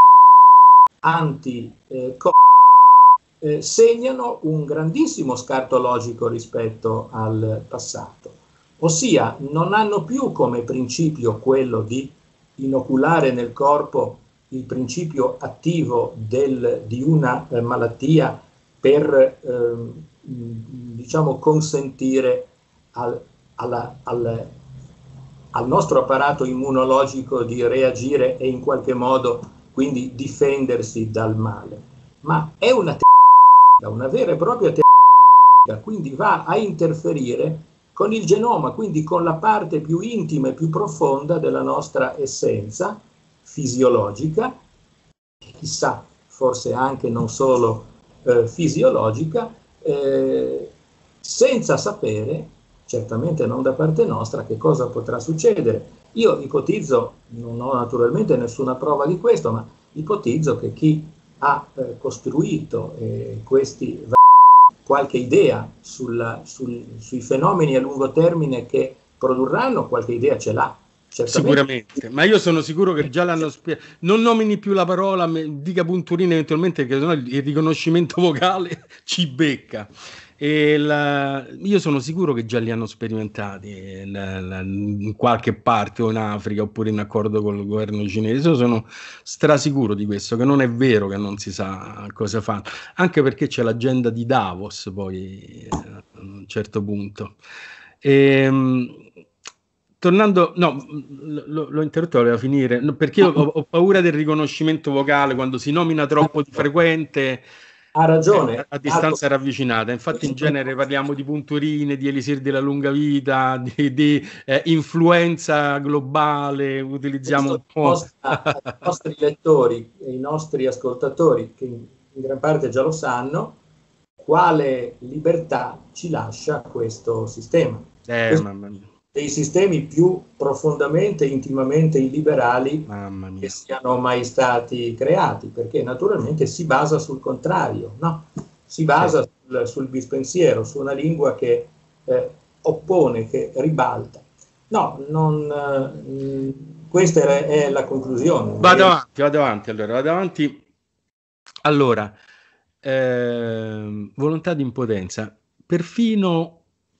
anti eh, eh, segnano un grandissimo scarto logico rispetto al passato, ossia non hanno più come principio quello di inoculare nel corpo il principio attivo del, di una eh, malattia per eh, diciamo consentire al, alla, al, al nostro apparato immunologico di reagire e in qualche modo quindi difendersi dal male, ma è una tecnica, una vera e propria tecnica, quindi va a interferire con il genoma, quindi con la parte più intima e più profonda della nostra essenza fisiologica, chissà, forse anche non solo eh, fisiologica, eh, senza sapere, certamente non da parte nostra, che cosa potrà succedere. Io ipotizzo, non ho naturalmente nessuna prova di questo, ma ipotizzo che chi ha eh, costruito eh, questi qualche idea sulla, sul, sui fenomeni a lungo termine che produrranno, qualche idea ce l'ha. Sicuramente, ma io sono sicuro che già l'hanno spiegato. Non nomini più la parola, dica punturina eventualmente, perché sennò il riconoscimento vocale ci becca. E la, io sono sicuro che già li hanno sperimentati la, la, in qualche parte o in Africa oppure in accordo con il governo cinese. Io sono strasicuro di questo, che non è vero che non si sa cosa fanno, anche perché c'è l'agenda di Davos poi a un certo punto. E, tornando, no, l'ho interrotto, voleva finire, perché io ho, ho paura del riconoscimento vocale quando si nomina troppo di frequente. Ha ragione. A, a distanza ravvicinata. Infatti in genere parliamo di punturine, di elisir della lunga vita, di, di eh, influenza globale, utilizziamo un po'. I nostri lettori e i nostri ascoltatori, che in, in gran parte già lo sanno, quale libertà ci lascia questo sistema. Eh, questo mamma mia. Dei sistemi più profondamente, intimamente illiberali che siano mai stati creati, perché naturalmente si basa sul contrario, no? Si basa sì. sul, sul bispensiero, su una lingua che eh, oppone, che ribalta. No, non, eh, questa è, è la conclusione. Vado avanti, vado avanti, allora, vado avanti. Allora, eh, volontà di impotenza. Perfino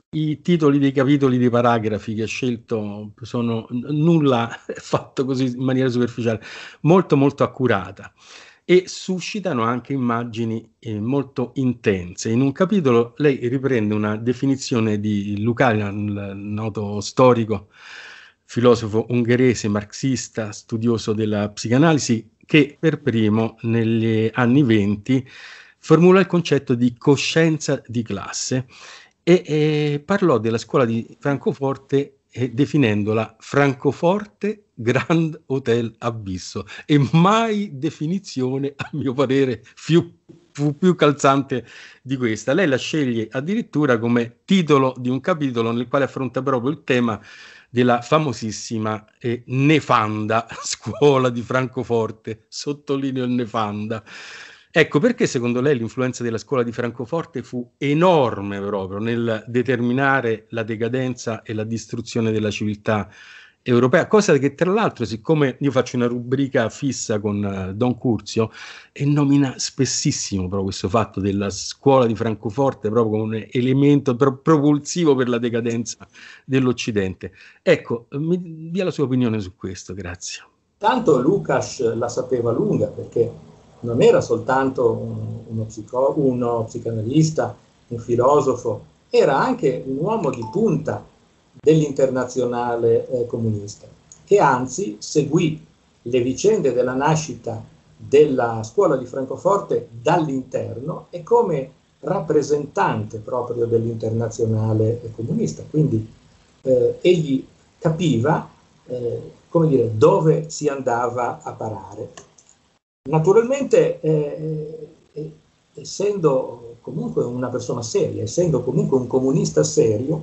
i titoli dei capitoli dei paragrafi che ha scelto sono nulla fatto così in maniera superficiale, molto molto accurata, e suscitano anche immagini eh, molto intense. In un capitolo lei riprende una definizione di Lukács, il noto storico, filosofo ungherese, marxista, studioso della psicanalisi, che per primo negli anni venti formula il concetto di coscienza di classe. E, e parlò della scuola di Francoforte eh, definendola Francoforte Grand Hotel Abisso, e mai definizione a mio parere più, più, più calzante di questa. Lei la sceglie addirittura come titolo di un capitolo nel quale affronta proprio il tema della famosissima e nefanda scuola di Francoforte, sottolineo il nefanda. Ecco perché secondo lei l'influenza della scuola di Francoforte fu enorme proprio nel determinare la decadenza e la distruzione della civiltà europea, cosa che tra l'altro, siccome io faccio una rubrica fissa con uh, Don Curzio e nomina spessissimo proprio questo fatto della scuola di Francoforte proprio come un elemento pro- propulsivo per la decadenza dell'Occidente. Ecco, mi dia la sua opinione su questo, grazie. Tanto Lukács la sapeva lunga, perché non era soltanto uno, psico, uno psicanalista, un filosofo, era anche un uomo di punta dell'internazionale eh, comunista, e anzi seguì le vicende della nascita della scuola di Francoforte dall'interno e come rappresentante proprio dell'internazionale comunista. Quindi eh, egli capiva eh, come dire, dove si andava a parare. Naturalmente, eh, eh, essendo comunque una persona seria, essendo comunque un comunista serio,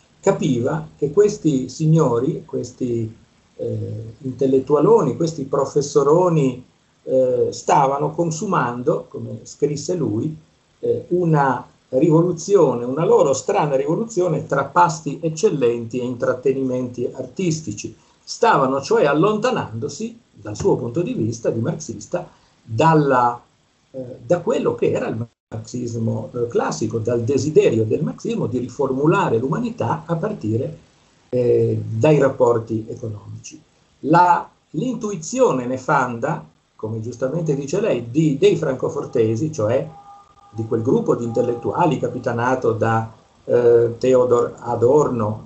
capiva che questi signori, questi eh, intellettualoni, questi professoroni eh, stavano consumando, come scrisse lui, eh, una rivoluzione, una loro strana rivoluzione tra pasti eccellenti e intrattenimenti artistici. Stavano cioè allontanandosi, dal suo punto di vista di marxista, dalla, eh, da quello che era il marxismo eh, classico, dal desiderio del marxismo di riformulare l'umanità a partire eh, dai rapporti economici. La, l'intuizione nefanda, come giustamente dice lei, di, dei francofortesi, cioè di quel gruppo di intellettuali capitanato da eh, Theodor Adorno,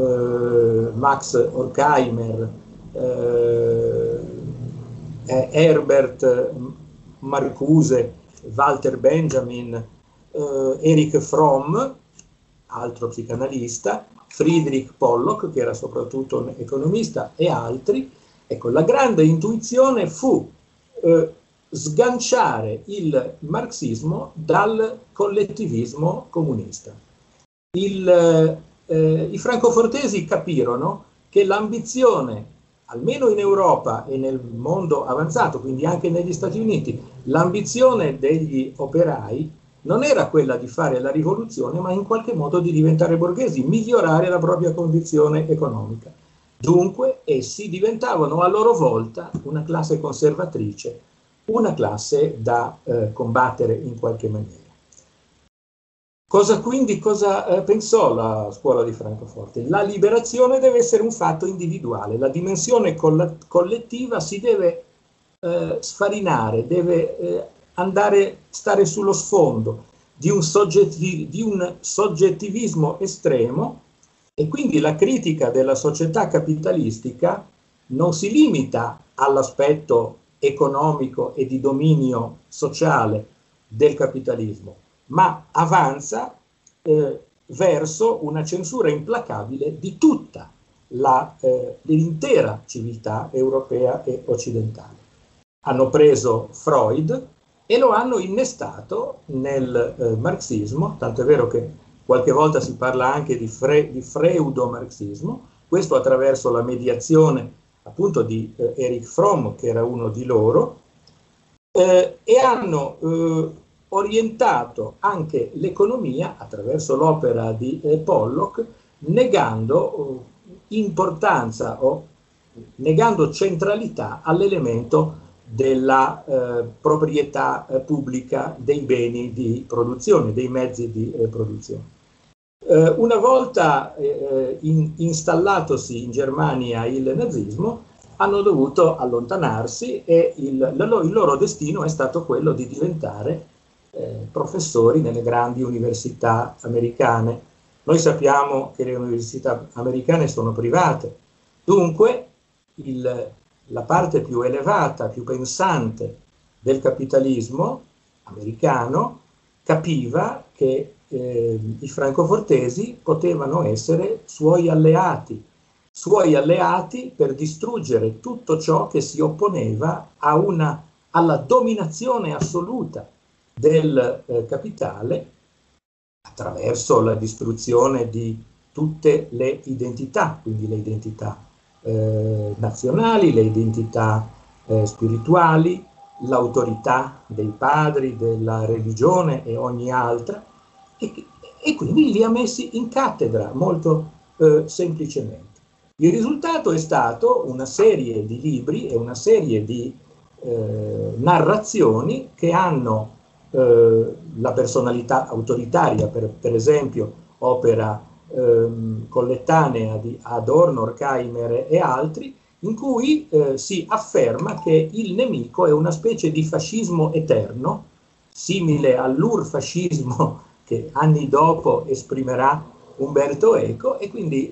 eh, Max Horkheimer, eh, Herbert Marcuse, Walter Benjamin, eh, Erich Fromm, altro psicanalista, Friedrich Pollock, che era soprattutto un economista, e altri. Ecco, la grande intuizione fu eh, sganciare il marxismo dal collettivismo comunista. Il, eh, I francofortesi capirono che l'ambizione, almeno in Europa e nel mondo avanzato, quindi anche negli Stati Uniti, l'ambizione degli operai non era quella di fare la rivoluzione, ma in qualche modo di diventare borghesi, migliorare la propria condizione economica. Dunque essi diventavano a loro volta una classe conservatrice, una classe da eh, combattere in qualche maniera. Cosa quindi cosa eh, pensò la scuola di Francoforte? La liberazione deve essere un fatto individuale, la dimensione coll- collettiva si deve eh, sfarinare, deve eh, andare, stare sullo sfondo di un, soggetti- di un soggettivismo estremo, e quindi la critica della società capitalistica non si limita all'aspetto economico e di dominio sociale del capitalismo, ma avanza eh, verso una censura implacabile di tutta la, eh, l'intera civiltà europea e occidentale. Hanno preso Freud e lo hanno innestato nel eh, marxismo, tanto è vero che qualche volta si parla anche di, fre- di freudo-marxismo, questo attraverso la mediazione appunto di eh, Erich Fromm, che era uno di loro, eh, e hanno eh, orientato anche l'economia attraverso l'opera di eh, Pollock, negando eh, importanza o negando centralità all'elemento della eh, proprietà eh, pubblica dei beni di produzione, dei mezzi di eh, produzione. Eh, una volta eh, in, installatosi in Germania il nazismo, hanno dovuto allontanarsi e il, il loro destino è stato quello di diventare eh, professori nelle grandi università americane. Noi sappiamo che le università americane sono private, dunque il, la parte più elevata, più pensante del capitalismo americano capiva che eh, i francofortesi potevano essere suoi alleati, suoi alleati per distruggere tutto ciò che si opponeva a una, alla dominazione assoluta del eh, capitale attraverso la distruzione di tutte le identità, quindi le identità eh, nazionali, le identità eh, spirituali, l'autorità dei padri, della religione e ogni altra, e, e quindi li ha messi in cattedra molto eh, semplicemente. Il risultato è stato una serie di libri e una serie di eh, narrazioni che hanno eh, la personalità autoritaria, per, per esempio opera ehm, collettanea di Adorno, Horkheimer e altri, in cui eh, si afferma che il nemico è una specie di fascismo eterno, simile all'urfascismo che anni dopo esprimerà Umberto Eco, e quindi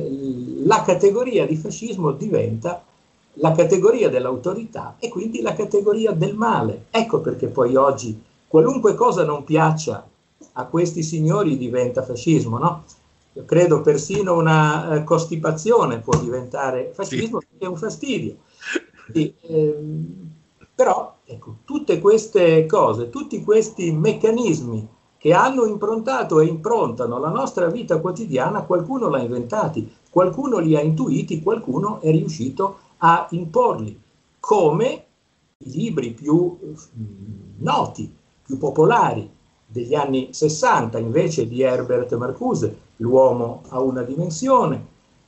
il, la categoria di fascismo diventa la categoria dell'autorità e quindi la categoria del male. Ecco perché poi oggi qualunque cosa non piaccia a questi signori diventa fascismo, no? Io credo persino una eh, costipazione può diventare fascismo, sì, perché è un fastidio. Sì, ehm, però ecco, tutte queste cose, tutti questi meccanismi che hanno improntato e improntano la nostra vita quotidiana, qualcuno l'ha inventati, qualcuno li ha intuiti, qualcuno è riuscito a imporli, come i libri più noti, più popolari degli anni sessanta, invece di Herbert Marcuse, L'uomo a una dimensione.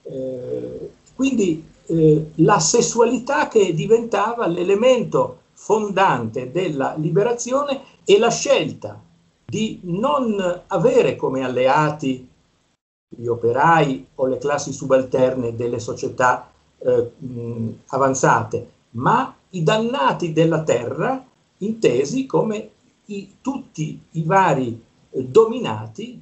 Eh, quindi eh, la sessualità che diventava l'elemento fondante della liberazione e la scelta di non avere come alleati gli operai o le classi subalterne delle società eh, mh, avanzate, ma i dannati della terra intesi come i, tutti i vari eh, dominati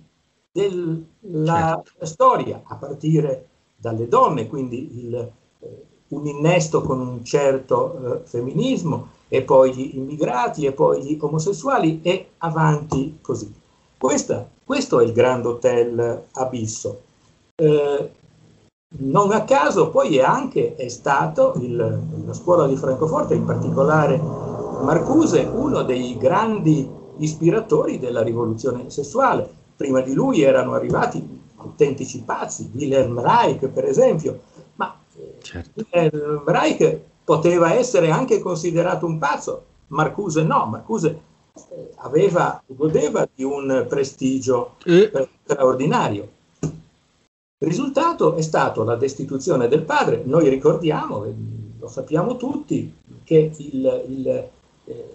della certo. storia, a partire dalle donne, quindi il, eh, un innesto con un certo eh, femminismo, e poi gli immigrati, e poi gli omosessuali, e avanti così. Questa, questo è il Grand Hotel Abisso. Eh, non a caso poi è anche è stato il, la scuola di Francoforte, in particolare Marcuse, uno dei grandi ispiratori della rivoluzione sessuale. Prima di lui erano arrivati autentici pazzi, Wilhelm Reich per esempio, ma certo. Wilhelm Reich poteva essere anche considerato un pazzo, Marcuse no, Marcuse eh, aveva, godeva di un prestigio eh. straordinario. Il risultato è stato la destituzione del padre. Noi ricordiamo, lo sappiamo tutti, che il, il, eh,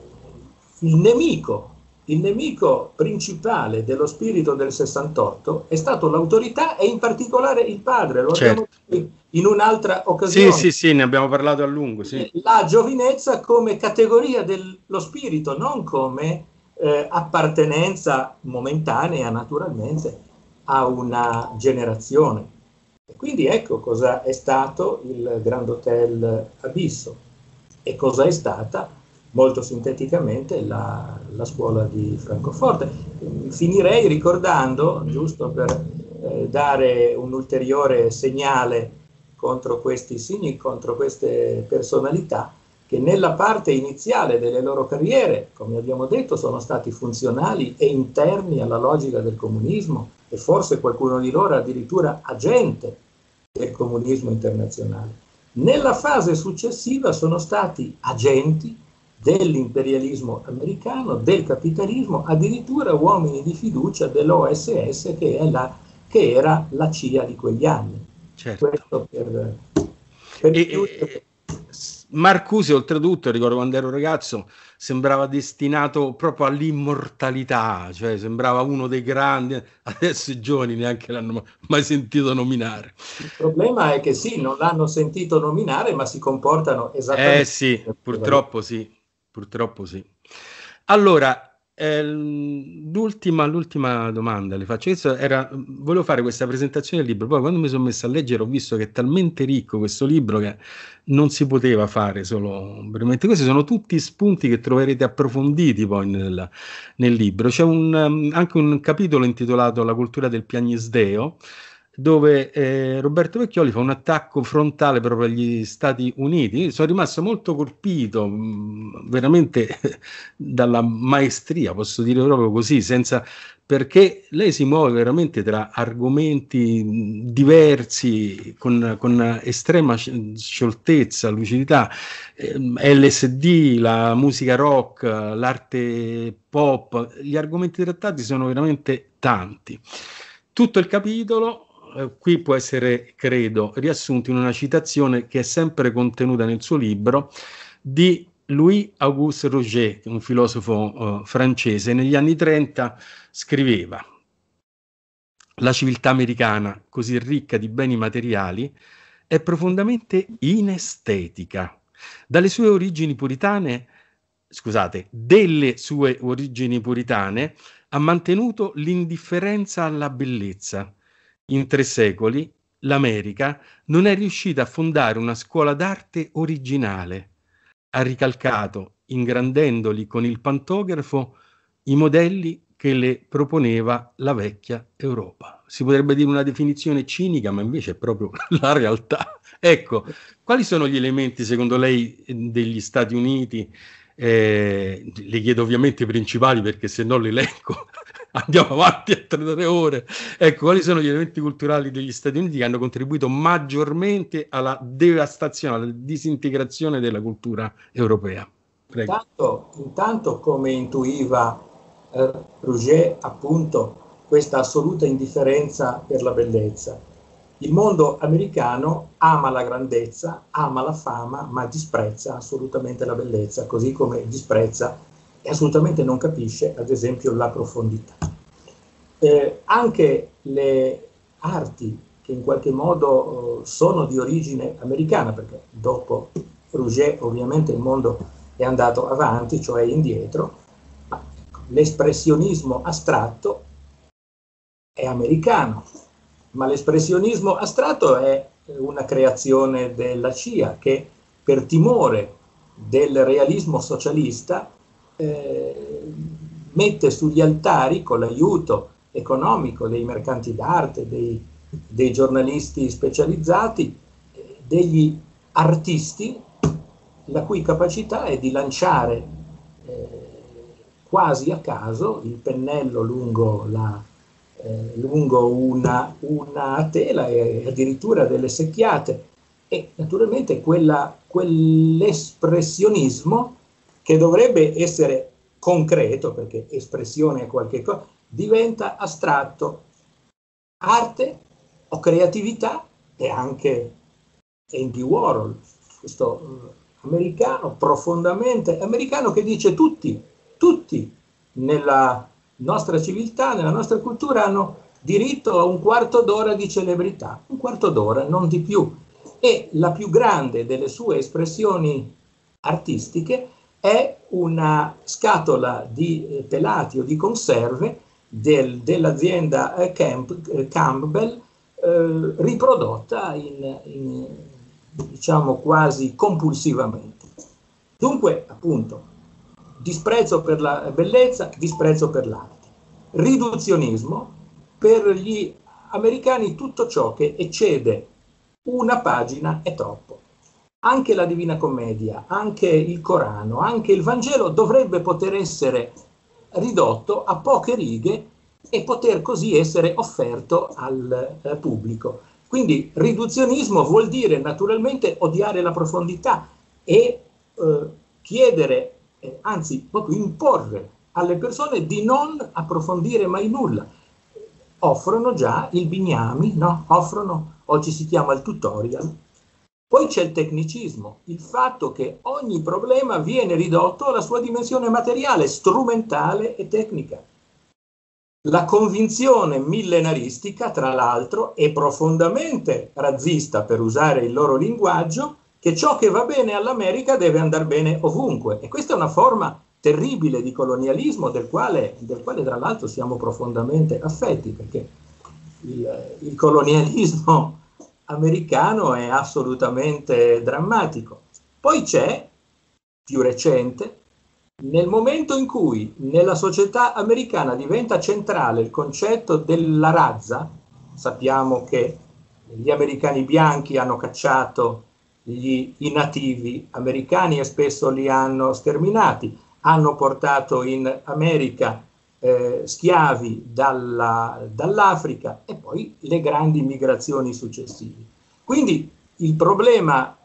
il nemico, il nemico principale dello spirito del sessantotto è stato l'autorità e in particolare il padre. Lo certo. abbiamo detto in un'altra occasione. Sì, sì, sì, ne abbiamo parlato a lungo. Sì. La giovinezza come categoria dello spirito, non come eh, appartenenza momentanea, naturalmente, a una generazione. E quindi ecco cosa è stato il Grand Hotel Abisso e cosa è stata, molto sinteticamente, la, la scuola di Francoforte. Finirei ricordando, giusto per eh, dare un ulteriore segnale contro questi segni, contro queste personalità, che nella parte iniziale delle loro carriere, come abbiamo detto, sono stati funzionali e interni alla logica del comunismo, e forse qualcuno di loro addirittura agente del comunismo internazionale. Nella fase successiva sono stati agenti dell'imperialismo americano, del capitalismo, addirittura uomini di fiducia dell'O S S, che, è la, che era la C I A di quegli anni. Certo. Questo per, per e, e, Marcuse, oltretutto, ricordo quando ero ragazzo, sembrava destinato proprio all'immortalità, cioè sembrava uno dei grandi. Adesso i giovani neanche l'hanno mai sentito nominare. Il problema è che sì, non l'hanno sentito nominare, ma si comportano esattamente. Eh sì, purtroppo sì, purtroppo sì. Allora, eh, l'ultima, l'ultima domanda le faccio. Questo era, volevo fare questa presentazione del libro, poi quando mi sono messo a leggere ho visto che è talmente ricco questo libro che non si poteva fare solo brevemente. Questi sono tutti spunti che troverete approfonditi poi nel, nel libro. C'è un, um, anche un capitolo intitolato La cultura del piagnisdeo, dove eh, Roberto Vecchioli fa un attacco frontale proprio agli Stati Uniti. Sono rimasto molto colpito, mh, veramente dalla maestria, posso dire proprio così, senza, perché lei si muove veramente tra argomenti diversi, con, con estrema scioltezza, lucidità, eh, L S D, la musica rock, l'arte pop, gli argomenti trattati sono veramente tanti. Tutto il capitolo qui può essere, credo, riassunto in una citazione che è sempre contenuta nel suo libro di Louis-Auguste Roget, un filosofo uh, francese. Negli anni trenta scriveva: la civiltà americana, così ricca di beni materiali, è profondamente inestetica. Dalle sue origini puritane, scusate, delle sue origini puritane, ha mantenuto l'indifferenza alla bellezza. In tre secoli l'America non è riuscita a fondare una scuola d'arte originale. Ha ricalcato, ingrandendoli con il pantografo, i modelli che le proponeva la vecchia Europa. Si potrebbe dire una definizione cinica, ma invece è proprio la realtà. Ecco, quali sono gli elementi, secondo lei, degli Stati Uniti? Eh, le chiedo ovviamente i principali, perché se no l'elenco andiamo avanti a tre ore. Ecco, quali sono gli elementi culturali degli Stati Uniti che hanno contribuito maggiormente alla devastazione, alla disintegrazione della cultura europea? Prego. Intanto, intanto come intuiva eh, Roget, appunto, questa assoluta indifferenza per la bellezza. Il mondo americano ama la grandezza, ama la fama, ma disprezza assolutamente la bellezza, così come disprezza e assolutamente non capisce, ad esempio, la profondità. Eh, anche le arti che in qualche modo eh, sono di origine americana, perché dopo Roget ovviamente il mondo è andato avanti, cioè indietro, ma l'espressionismo astratto è americano, ma l'espressionismo astratto è una creazione della C I A che, per timore del realismo socialista, eh, mette sugli altari, con l'aiuto economico dei mercanti d'arte, dei, dei giornalisti specializzati, eh, degli artisti la cui capacità è di lanciare eh, quasi a caso il pennello lungo, la, eh, lungo una, una tela e addirittura delle secchiate, e naturalmente quella, quell'espressionismo che dovrebbe essere concreto, perché espressione è qualche cosa, diventa astratto. Arte o creatività e anche Andy Warhol, questo americano profondamente americano che dice tutti, tutti nella nostra civiltà, nella nostra cultura hanno diritto a un quarto d'ora di celebrità, un quarto d'ora, non di più. E la più grande delle sue espressioni artistiche è una scatola di pelati o di conserve del, dell'azienda eh, Camp, eh, Campbell, eh, riprodotta in, in, diciamo quasi compulsivamente. Dunque, appunto, disprezzo per la bellezza, disprezzo per l'arte. Riduzionismo, per gli americani tutto ciò che eccede una pagina è troppo. Anche la Divina Commedia, anche il Corano, anche il Vangelo dovrebbe poter essere ridotto a poche righe e poter così essere offerto al eh, pubblico. Quindi riduzionismo vuol dire naturalmente odiare la profondità e eh, chiedere, eh, anzi proprio imporre alle persone di non approfondire mai nulla. Offrono già il bignami, no? Offrono, oggi si chiama il tutorial. Poi c'è il tecnicismo, il fatto che ogni problema viene ridotto alla sua dimensione materiale, strumentale e tecnica. La convinzione millenaristica, tra l'altro, è profondamente razzista, per usare il loro linguaggio, che ciò che va bene all'America deve andare bene ovunque. E questa è una forma terribile di colonialismo del quale, del quale tra l'altro siamo profondamente affetti, perché il, il colonialismo americano è assolutamente drammatico. Poi c'è, più recente, nel momento in cui nella società americana diventa centrale il concetto della razza, sappiamo che gli americani bianchi hanno cacciato gli, i nativi americani e spesso li hanno sterminati, hanno portato in America eh, schiavi dalla, dall'Africa e poi le grandi migrazioni successive. Quindi il problema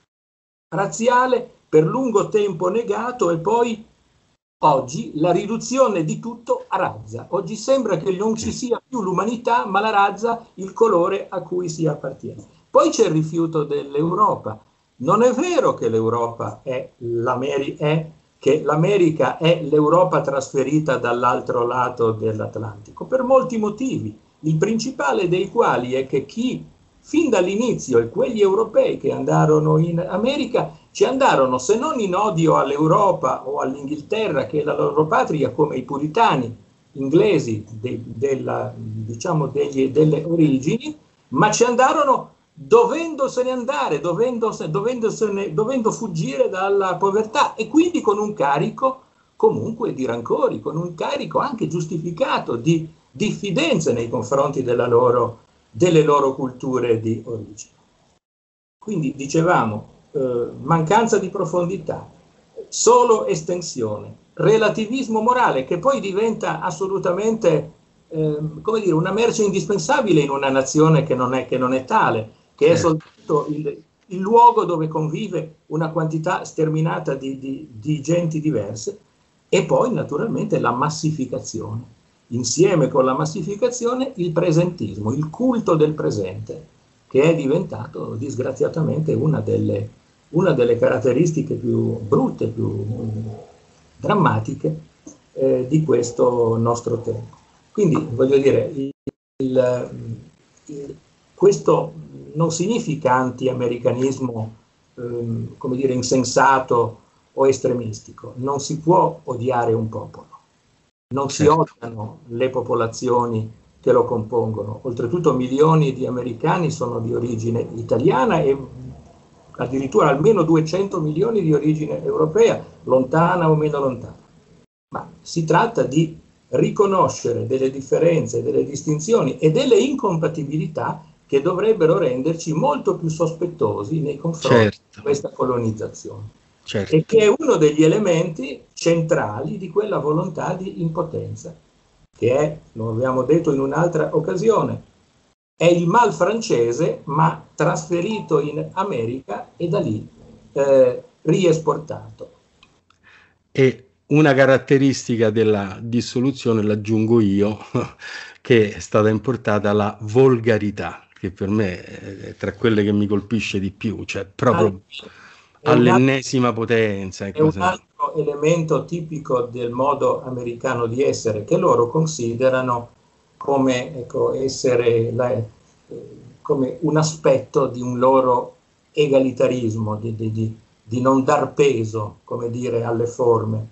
razziale per lungo tempo negato e poi oggi la riduzione di tutto a razza. Oggi sembra che non ci sia più l'umanità, ma la razza, il colore a cui si appartiene. Poi c'è il rifiuto dell'Europa. Non è vero che l'Europa è l'America, è che l'America è l'Europa trasferita dall'altro lato dell'Atlantico, per molti motivi, il principale dei quali è che chi fin dall'inizio e quegli europei che andarono in America ci andarono se non in odio all'Europa o all'Inghilterra, che è la loro patria, come i puritani inglesi de, della, diciamo degli, delle origini, ma ci andarono dovendosene andare, dovendosene, dovendosene, dovendo fuggire dalla povertà e quindi con un carico comunque di rancori, con un carico anche giustificato di diffidenza nei confronti della loro, delle loro culture di origine. Quindi dicevamo, eh, mancanza di profondità, solo estensione, relativismo morale che poi diventa assolutamente eh, come dire, una merce indispensabile in una nazione che non è, che non è tale, che è soltanto il, il luogo dove convive una quantità sterminata di, di, di genti diverse, e poi naturalmente la massificazione. Insieme con la massificazione il presentismo, il culto del presente, che è diventato disgraziatamente una delle, una delle caratteristiche più brutte, più drammatiche eh, di questo nostro tempo. Quindi voglio dire, il, il, il, questo non significa anti-americanismo, ehm, come dire, insensato o estremistico. Non si può odiare un popolo, non si certo. odiano le popolazioni che lo compongono. Oltretutto milioni di americani sono di origine italiana e addirittura almeno duecento milioni di origine europea, lontana o meno lontana. Ma si tratta di riconoscere delle differenze, delle distinzioni e delle incompatibilità che dovrebbero renderci molto più sospettosi nei confronti certo. di questa colonizzazione. Certo. E che è uno degli elementi centrali di quella volontà di impotenza, che è, lo abbiamo detto in un'altra occasione, è il mal francese ma trasferito in America e da lì eh, riesportato. E una caratteristica della dissoluzione, l'aggiungo io, che è stata importata, la volgarità. che per me è tra quelle che mi colpisce di più, cioè proprio è un all'ennesima potenza. È un altro elemento tipico del modo americano di essere, che loro considerano come, ecco, essere la, eh, come un aspetto di un loro egalitarismo, di, di, di, di non dar peso, come dire, alle forme.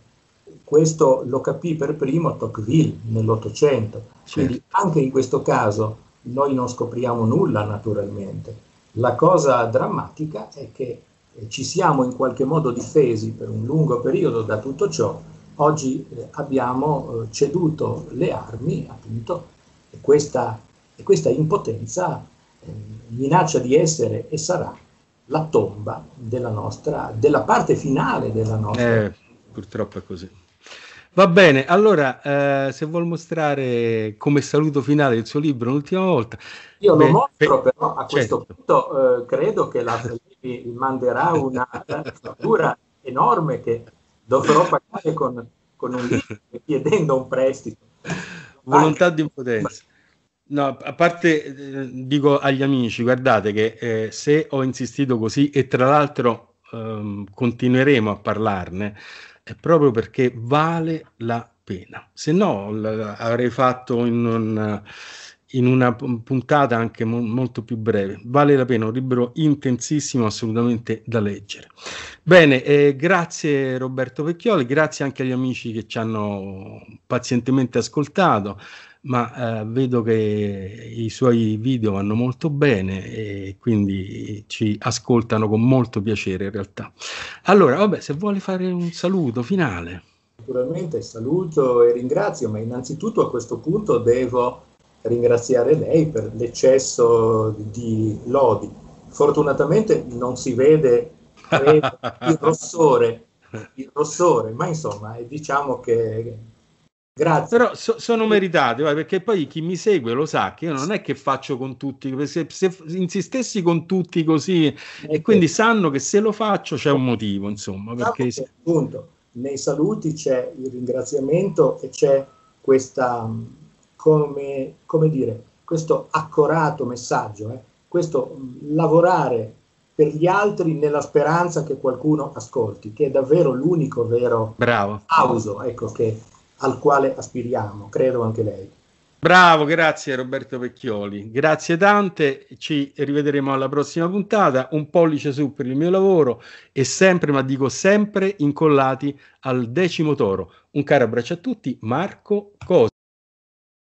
Questo lo capì per primo Tocqueville nell'Ottocento. Certo. Quindi anche in questo caso noi non scopriamo nulla, naturalmente. La cosa drammatica è che ci siamo in qualche modo difesi per un lungo periodo da tutto ciò. Oggi eh, abbiamo eh, ceduto le armi, appunto, e questa, e questa impotenza eh, minaccia di essere e sarà la tomba della nostra, della parte finale della nostra. Eh, purtroppo è così. Va bene, allora, eh, se vuol mostrare come saluto finale il suo libro l'ultima volta. Io beh, lo mostro, beh, però a certo. questo punto eh, credo che la mi manderà una fattura enorme che dovrò pagare con, con un libro, chiedendo un prestito. Volontà di impotenza. No, a parte eh, dico agli amici, guardate che eh, se ho insistito così e tra l'altro ehm, continueremo a parlarne, è proprio perché vale la pena. Se no l- avrei fatto in, un, in una puntata anche mo- molto più breve. Vale la pena, un libro intensissimo, assolutamente da leggere. Bene, eh, grazie Roberto Vecchioli, grazie anche agli amici che ci hanno pazientemente ascoltato. Ma eh, vedo che i suoi video vanno molto bene e quindi ci ascoltano con molto piacere in realtà. Allora, vabbè, se vuole fare un saluto finale. Naturalmente saluto e ringrazio, ma innanzitutto a questo punto devo ringraziare lei per l'eccesso di lodi. Fortunatamente non si vede credo, il rossore, il rossore, ma insomma, diciamo che grazie. Però so, sono meritate, perché poi chi mi segue lo sa che io non è che faccio con tutti, se, se insistessi con tutti così, e quindi sanno che se lo faccio c'è un motivo, insomma. Perché... Che, appunto, nei saluti c'è il ringraziamento e c'è questa, come, come dire, questo accorato messaggio, eh? Questo lavorare per gli altri nella speranza che qualcuno ascolti, che è davvero l'unico vero Bravo. applauso, ecco, che al quale aspiriamo, credo anche lei. Bravo, grazie Roberto Vecchioli, grazie tante, ci rivedremo alla prossima puntata, un pollice su per il mio lavoro e sempre, ma dico sempre, incollati al decimo toro. Un caro abbraccio a tutti, Marco Cosa.